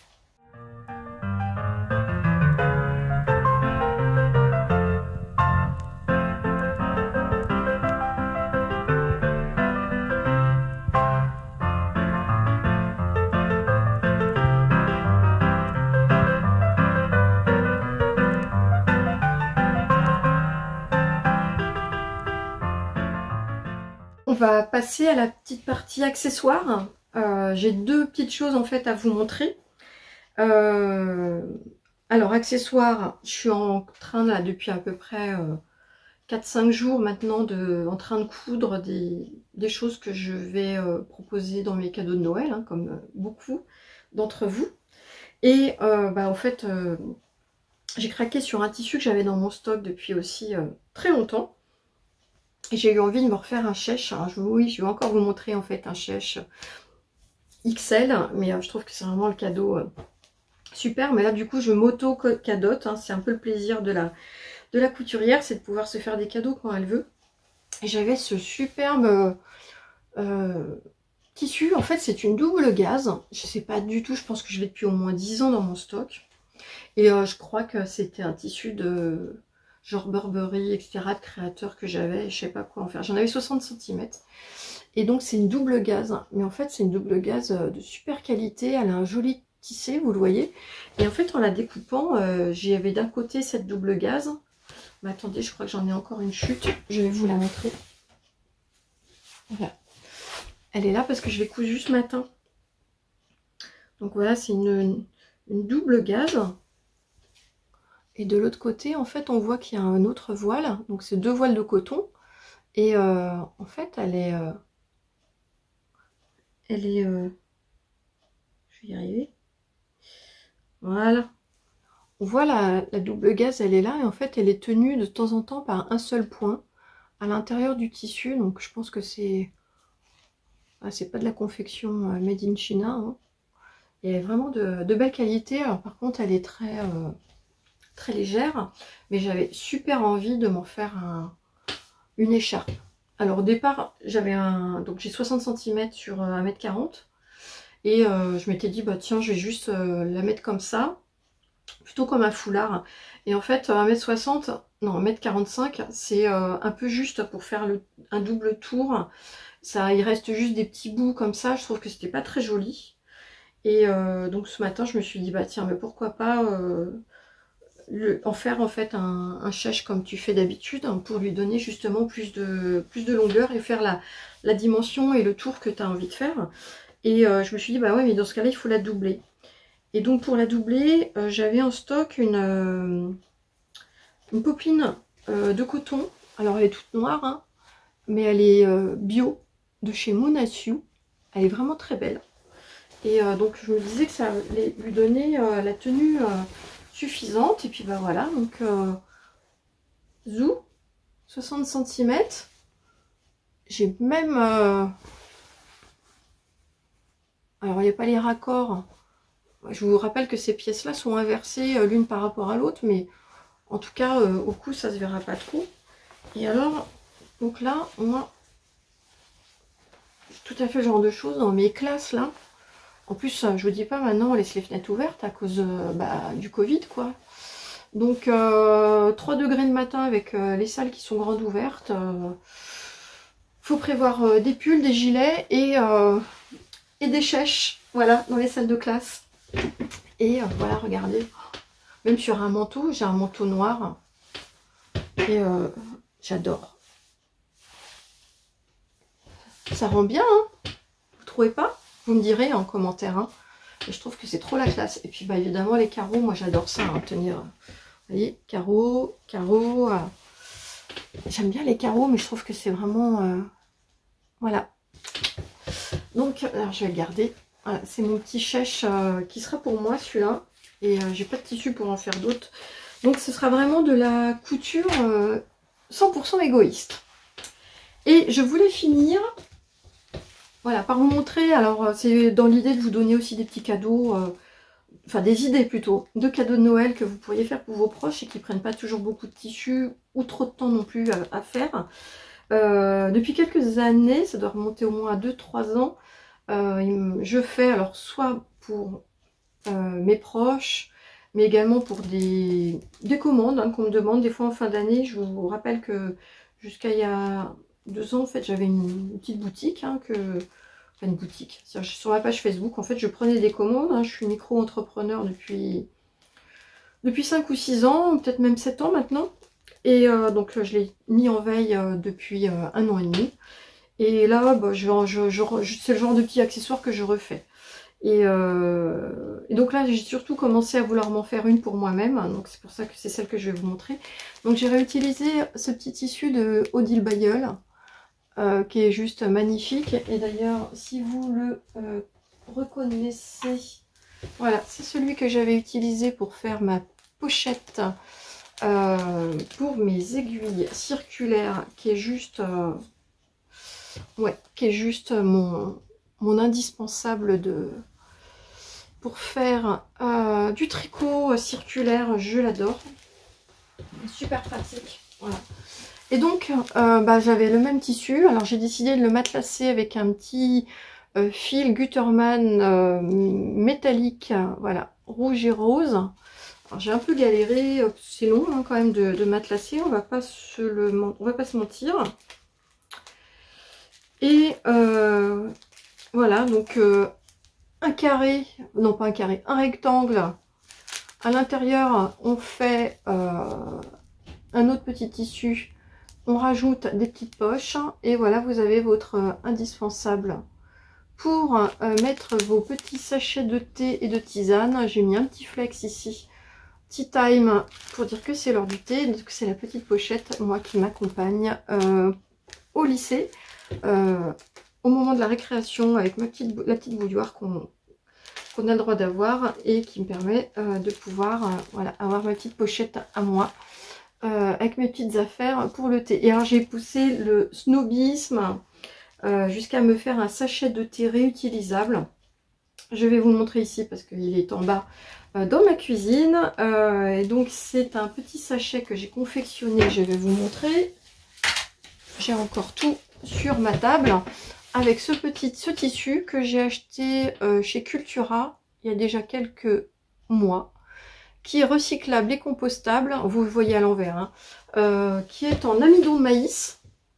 On va passer à la petite partie accessoires. J'ai 2 petites choses en fait à vous montrer. Alors accessoires, je suis en train là depuis à peu près 4-5 jours maintenant en train de coudre des choses que je vais proposer dans mes cadeaux de Noël, hein, comme beaucoup d'entre vous. Et bah, en fait, j'ai craqué sur un tissu que j'avais dans mon stock depuis aussi très longtemps. Et j'ai eu envie de me refaire un chèche. Alors, oui, je vais encore vous montrer en fait un chèche XL, mais je trouve que c'est vraiment le cadeau super. Mais là, du coup, je m'auto-cadote. Hein, c'est un peu le plaisir de la couturière, c'est de pouvoir se faire des cadeaux quand elle veut. Et j'avais ce superbe tissu. En fait, c'est une double gaze. Je sais pas du tout, je pense que je l'ai depuis au moins 10 ans dans mon stock. Et je crois que c'était un tissu de genre Burberry, etc. de créateur que j'avais, je sais pas quoi en faire. J'en avais 60 cm. Et donc c'est une double gaze. Mais en fait c'est une double gaze de super qualité. Elle a un joli tissée, vous le voyez. Et en fait, en la découpant, j'y avais d'un côté cette double gaze. Mais attendez, je crois que j'en ai encore une chute. Je vais vous la montrer. Voilà. Elle est là parce que je l'ai cousue ce matin. Donc voilà, c'est une double gaze. Et de l'autre côté, en fait, on voit qu'il y a un autre voile. Donc c'est 2 voiles de coton. Et en fait, elle est... je vais y arriver. Voilà. On voit la double gaze, elle est là. Et en fait, elle est tenue de temps en temps par un seul point à l'intérieur du tissu. Donc je pense que c'est... Ah, c'est pas de la confection made in China. Hein. Et elle est vraiment de belle qualité. Alors par contre, elle est très légère. Mais j'avais super envie de m'en faire une écharpe. Alors au départ, j'avais donc j'ai 60 cm sur 1m40. Et je m'étais dit, bah tiens, je vais juste la mettre comme ça. Plutôt comme un foulard. Et en fait, 1m60, non, 1m45, c'est un peu juste pour faire un double tour. Ça, il reste juste des petits bouts comme ça. Je trouve que c'était pas très joli. Et donc ce matin, je me suis dit, bah tiens, mais pourquoi pas en faire en fait un chèche comme tu fais d'habitude, hein, pour lui donner justement plus de longueur et faire la dimension et le tour que tu as envie de faire. Et je me suis dit, bah ouais, mais dans ce cas-là, il faut la doubler. Et donc pour la doubler, j'avais en stock une popeline de coton. Alors elle est toute noire, hein, mais elle est bio de chez Monassu. Elle est vraiment très belle. Et donc je me disais que ça allait lui donner la tenue suffisante. Et puis bah voilà, donc zou, 60 cm. J'ai même... alors il n'y a pas les raccords. Je vous rappelle que ces pièces-là sont inversées l'une par rapport à l'autre, mais en tout cas, au cou, ça se verra pas trop. Et alors, donc là, moi, tout à fait le genre de choses dans mes classes, là. En plus, je vous dis pas, maintenant, on laisse les fenêtres ouvertes à cause du Covid, quoi. Donc, 3 degrés le matin avec les salles qui sont grandes ouvertes. Faut prévoir des pulls, des gilets et des chèches, voilà, dans les salles de classe. Et voilà, regardez, même sur un manteau, j'ai un manteau noir et j'adore. Ça rend bien, hein, vous trouvez pas? Vous me direz en commentaire, hein. Et je trouve que c'est trop la classe. Et puis bah évidemment les carreaux, moi j'adore ça, hein, tenir. Vous voyez, carreaux, carreaux. J'aime bien les carreaux, mais je trouve que c'est vraiment... voilà. Donc, alors je vais le garder. Voilà, c'est mon petit chèche qui sera pour moi celui-là. Et j'ai pas de tissu pour en faire d'autres. Donc ce sera vraiment de la couture 100% égoïste. Et je voulais finir, voilà, par vous montrer, alors c'est dans l'idée de vous donner aussi des petits cadeaux, enfin des idées plutôt, de cadeaux de Noël que vous pourriez faire pour vos proches et qui prennent pas toujours beaucoup de tissu ou trop de temps non plus à faire. Depuis quelques années, ça doit remonter au moins à 2-3 ans, je fais alors soit pour mes proches, mais également pour des commandes, hein, qu'on me demande des fois en fin d'année. Je vous rappelle que jusqu'à il y a 2 ans, en fait, j'avais une petite boutique, hein, enfin une boutique, sur ma page Facebook, en fait, je prenais des commandes, hein, je suis micro-entrepreneur depuis 5 ou 6 ans, peut-être même 7 ans maintenant, et donc je l'ai mis en veille depuis 1 an et demi, et là, bah, c'est le genre de petits accessoires que je refais. Et donc là, j'ai surtout commencé à vouloir m'en faire une pour moi-même. Donc c'est pour ça que c'est celle que je vais vous montrer. Donc j'ai réutilisé ce petit tissu de Odile Bayeul, qui est juste magnifique. Et d'ailleurs, si vous le reconnaissez, voilà, c'est celui que j'avais utilisé pour faire ma pochette pour mes aiguilles circulaires, qui est juste, mon indispensable pour faire du tricot circulaire. Je l'adore, super pratique, voilà. Et donc j'avais le même tissu, alors j'ai décidé de le matelasser avec un petit fil Gutermann métallique, voilà, rouge et rose. Alors j'ai un peu galéré, c'est long, hein, quand même de matelasser, on va pas se mentir. Et voilà, donc un carré, non pas un carré, un rectangle. À l'intérieur, on fait un autre petit tissu. On rajoute des petites poches. Et voilà, vous avez votre indispensable pour mettre vos petits sachets de thé et de tisane. J'ai mis un petit flex ici. Tea time pour dire que c'est l'heure du thé. Donc c'est la petite pochette, moi, qui m'accompagne au lycée. Au moment de la récréation avec la petite bouilloire qu'on a le droit d'avoir et qui me permet de pouvoir voilà, avoir ma petite pochette à moi avec mes petites affaires pour le thé. Et alors j'ai poussé le snobisme jusqu'à me faire un sachet de thé réutilisable. Je vais vous montrer ici parce qu'il est en bas dans ma cuisine. Et donc c'est un petit sachet que j'ai confectionné, je vais vous montrer. J'ai encore tout sur ma table. Avec ce tissu que j'ai acheté chez Cultura il y a déjà quelques mois, qui est recyclable et compostable, vous le voyez à l'envers, hein, qui est en amidon de maïs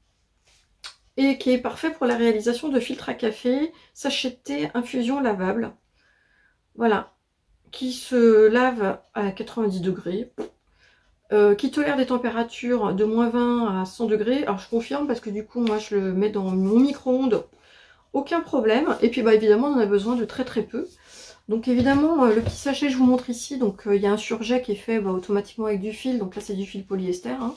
et qui est parfait pour la réalisation de filtres à café, sachets de thé, infusion lavable. Voilà, qui se lave à 90 degrés. Qui tolère des températures de -20 à 100 degrés. Alors je confirme parce que du coup moi je le mets dans mon micro-ondes, aucun problème. Et puis bah évidemment on en a besoin de très peu. Donc évidemment le petit sachet je vous montre ici, donc il y a un surjet qui est fait automatiquement avec du fil, donc là c'est du fil polyester. Hein.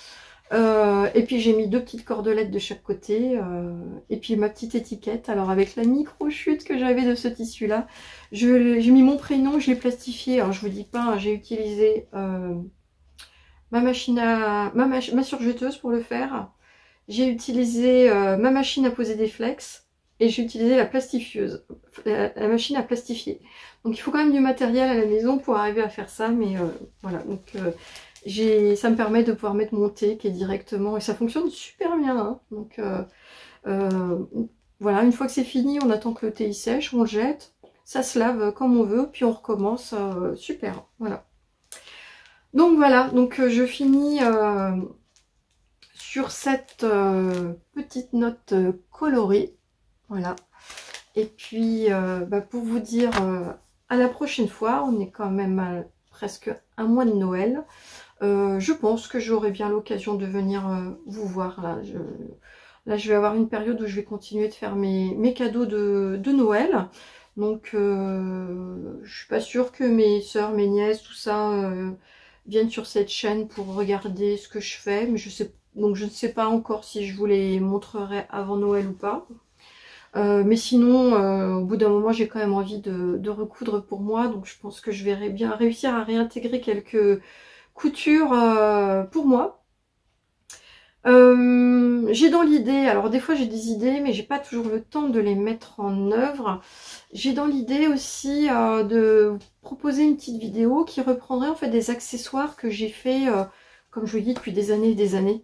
Et puis j'ai mis 2 petites cordelettes de chaque côté, et puis ma petite étiquette. Alors avec la micro chute que j'avais de ce tissu là, j'ai mis mon prénom, je l'ai plastifié. Alors je vous dis pas, hein, j'ai utilisé ma surjeteuse pour le faire. J'ai utilisé ma machine à poser des flex et j'ai utilisé la plastifieuse, la machine à plastifier. Donc il faut quand même du matériel à la maison pour arriver à faire ça, mais voilà. Donc ça me permet de pouvoir mettre mon thé qui est directement, et ça fonctionne super bien. Hein. Donc voilà, une fois que c'est fini, on attend que le thé il sèche, on le jette, ça se lave comme on veut, puis on recommence. Super, voilà. Donc voilà, donc je finis sur cette petite note colorée, voilà. Et puis pour vous dire à la prochaine fois, on est quand même à presque un mois de Noël. Je pense que j'aurai bien l'occasion de venir vous voir. Là, je vais avoir une période où je vais continuer de faire mes cadeaux de Noël. Donc je suis pas sûre que mes soeurs, mes nièces, tout ça viennent sur cette chaîne pour regarder ce que je fais, mais donc je ne sais pas encore si je vous les montrerai avant Noël ou pas. Mais sinon, au bout d'un moment, j'ai quand même envie de recoudre pour moi, donc je pense que je vais bien réussir à réintégrer quelques coutures pour moi. J'ai dans l'idée, alors des fois j'ai des idées, mais j'ai pas toujours le temps de les mettre en œuvre. J'ai dans l'idée aussi de proposer une petite vidéo qui reprendrait en fait des accessoires que j'ai fait, comme je vous dis, depuis des années et des années.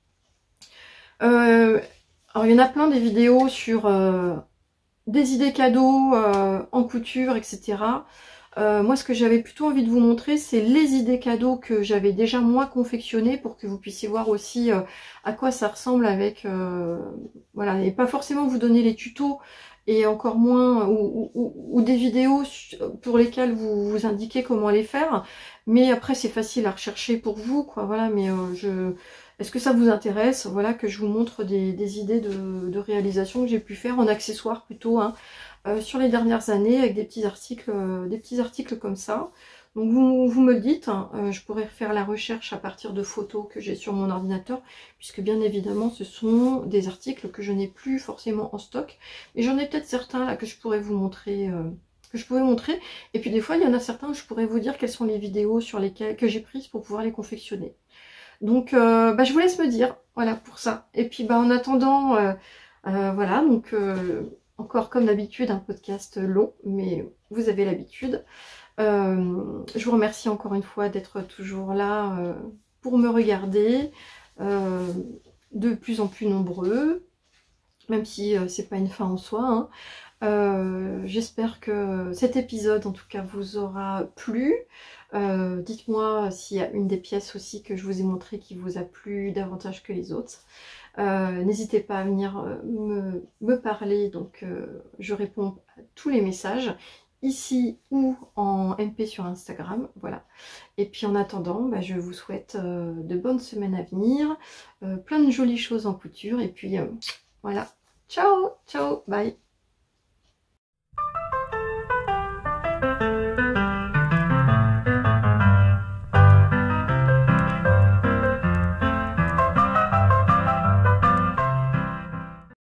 Alors il y en a plein des vidéos sur des idées cadeaux en couture, etc. Moi, ce que j'avais plutôt envie de vous montrer, c'est les idées cadeaux que j'avais déjà moi confectionnées pour que vous puissiez voir aussi à quoi ça ressemble avec... voilà, et pas forcément vous donner les tutos et encore moins ou des vidéos pour lesquelles vous indiquez comment les faire. Mais après, c'est facile à rechercher pour vous, quoi. Voilà, mais est-ce que ça vous intéresse? Voilà, que je vous montre des idées de réalisation que j'ai pu faire en accessoires plutôt, hein. Sur les dernières années avec des petits articles comme ça. Donc vous me le dites, hein, je pourrais faire la recherche à partir de photos que j'ai sur mon ordinateur, puisque bien évidemment ce sont des articles que je n'ai plus forcément en stock, mais j'en ai peut-être certains là que je pourrais vous montrer, et puis des fois il y en a certains où je pourrais vous dire quelles sont les vidéos que j'ai prises pour pouvoir les confectionner. Donc je vous laisse me dire, voilà pour ça. Et puis en attendant, voilà, donc encore comme d'habitude, un podcast long, mais vous avez l'habitude. Je vous remercie encore une fois d'être toujours là pour me regarder, de plus en plus nombreux. même si c'est pas une fin en soi, hein. J'espère que cet épisode en tout cas vous aura plu. Dites-moi s'il y a une des pièces aussi que je vous ai montré qui vous a plu davantage que les autres. N'hésitez pas à venir me parler, donc je réponds à tous les messages ici ou en MP sur Instagram, voilà. Et puis en attendant, bah, je vous souhaite de bonnes semaines à venir, plein de jolies choses en couture, et puis voilà. Ciao, ciao, bye.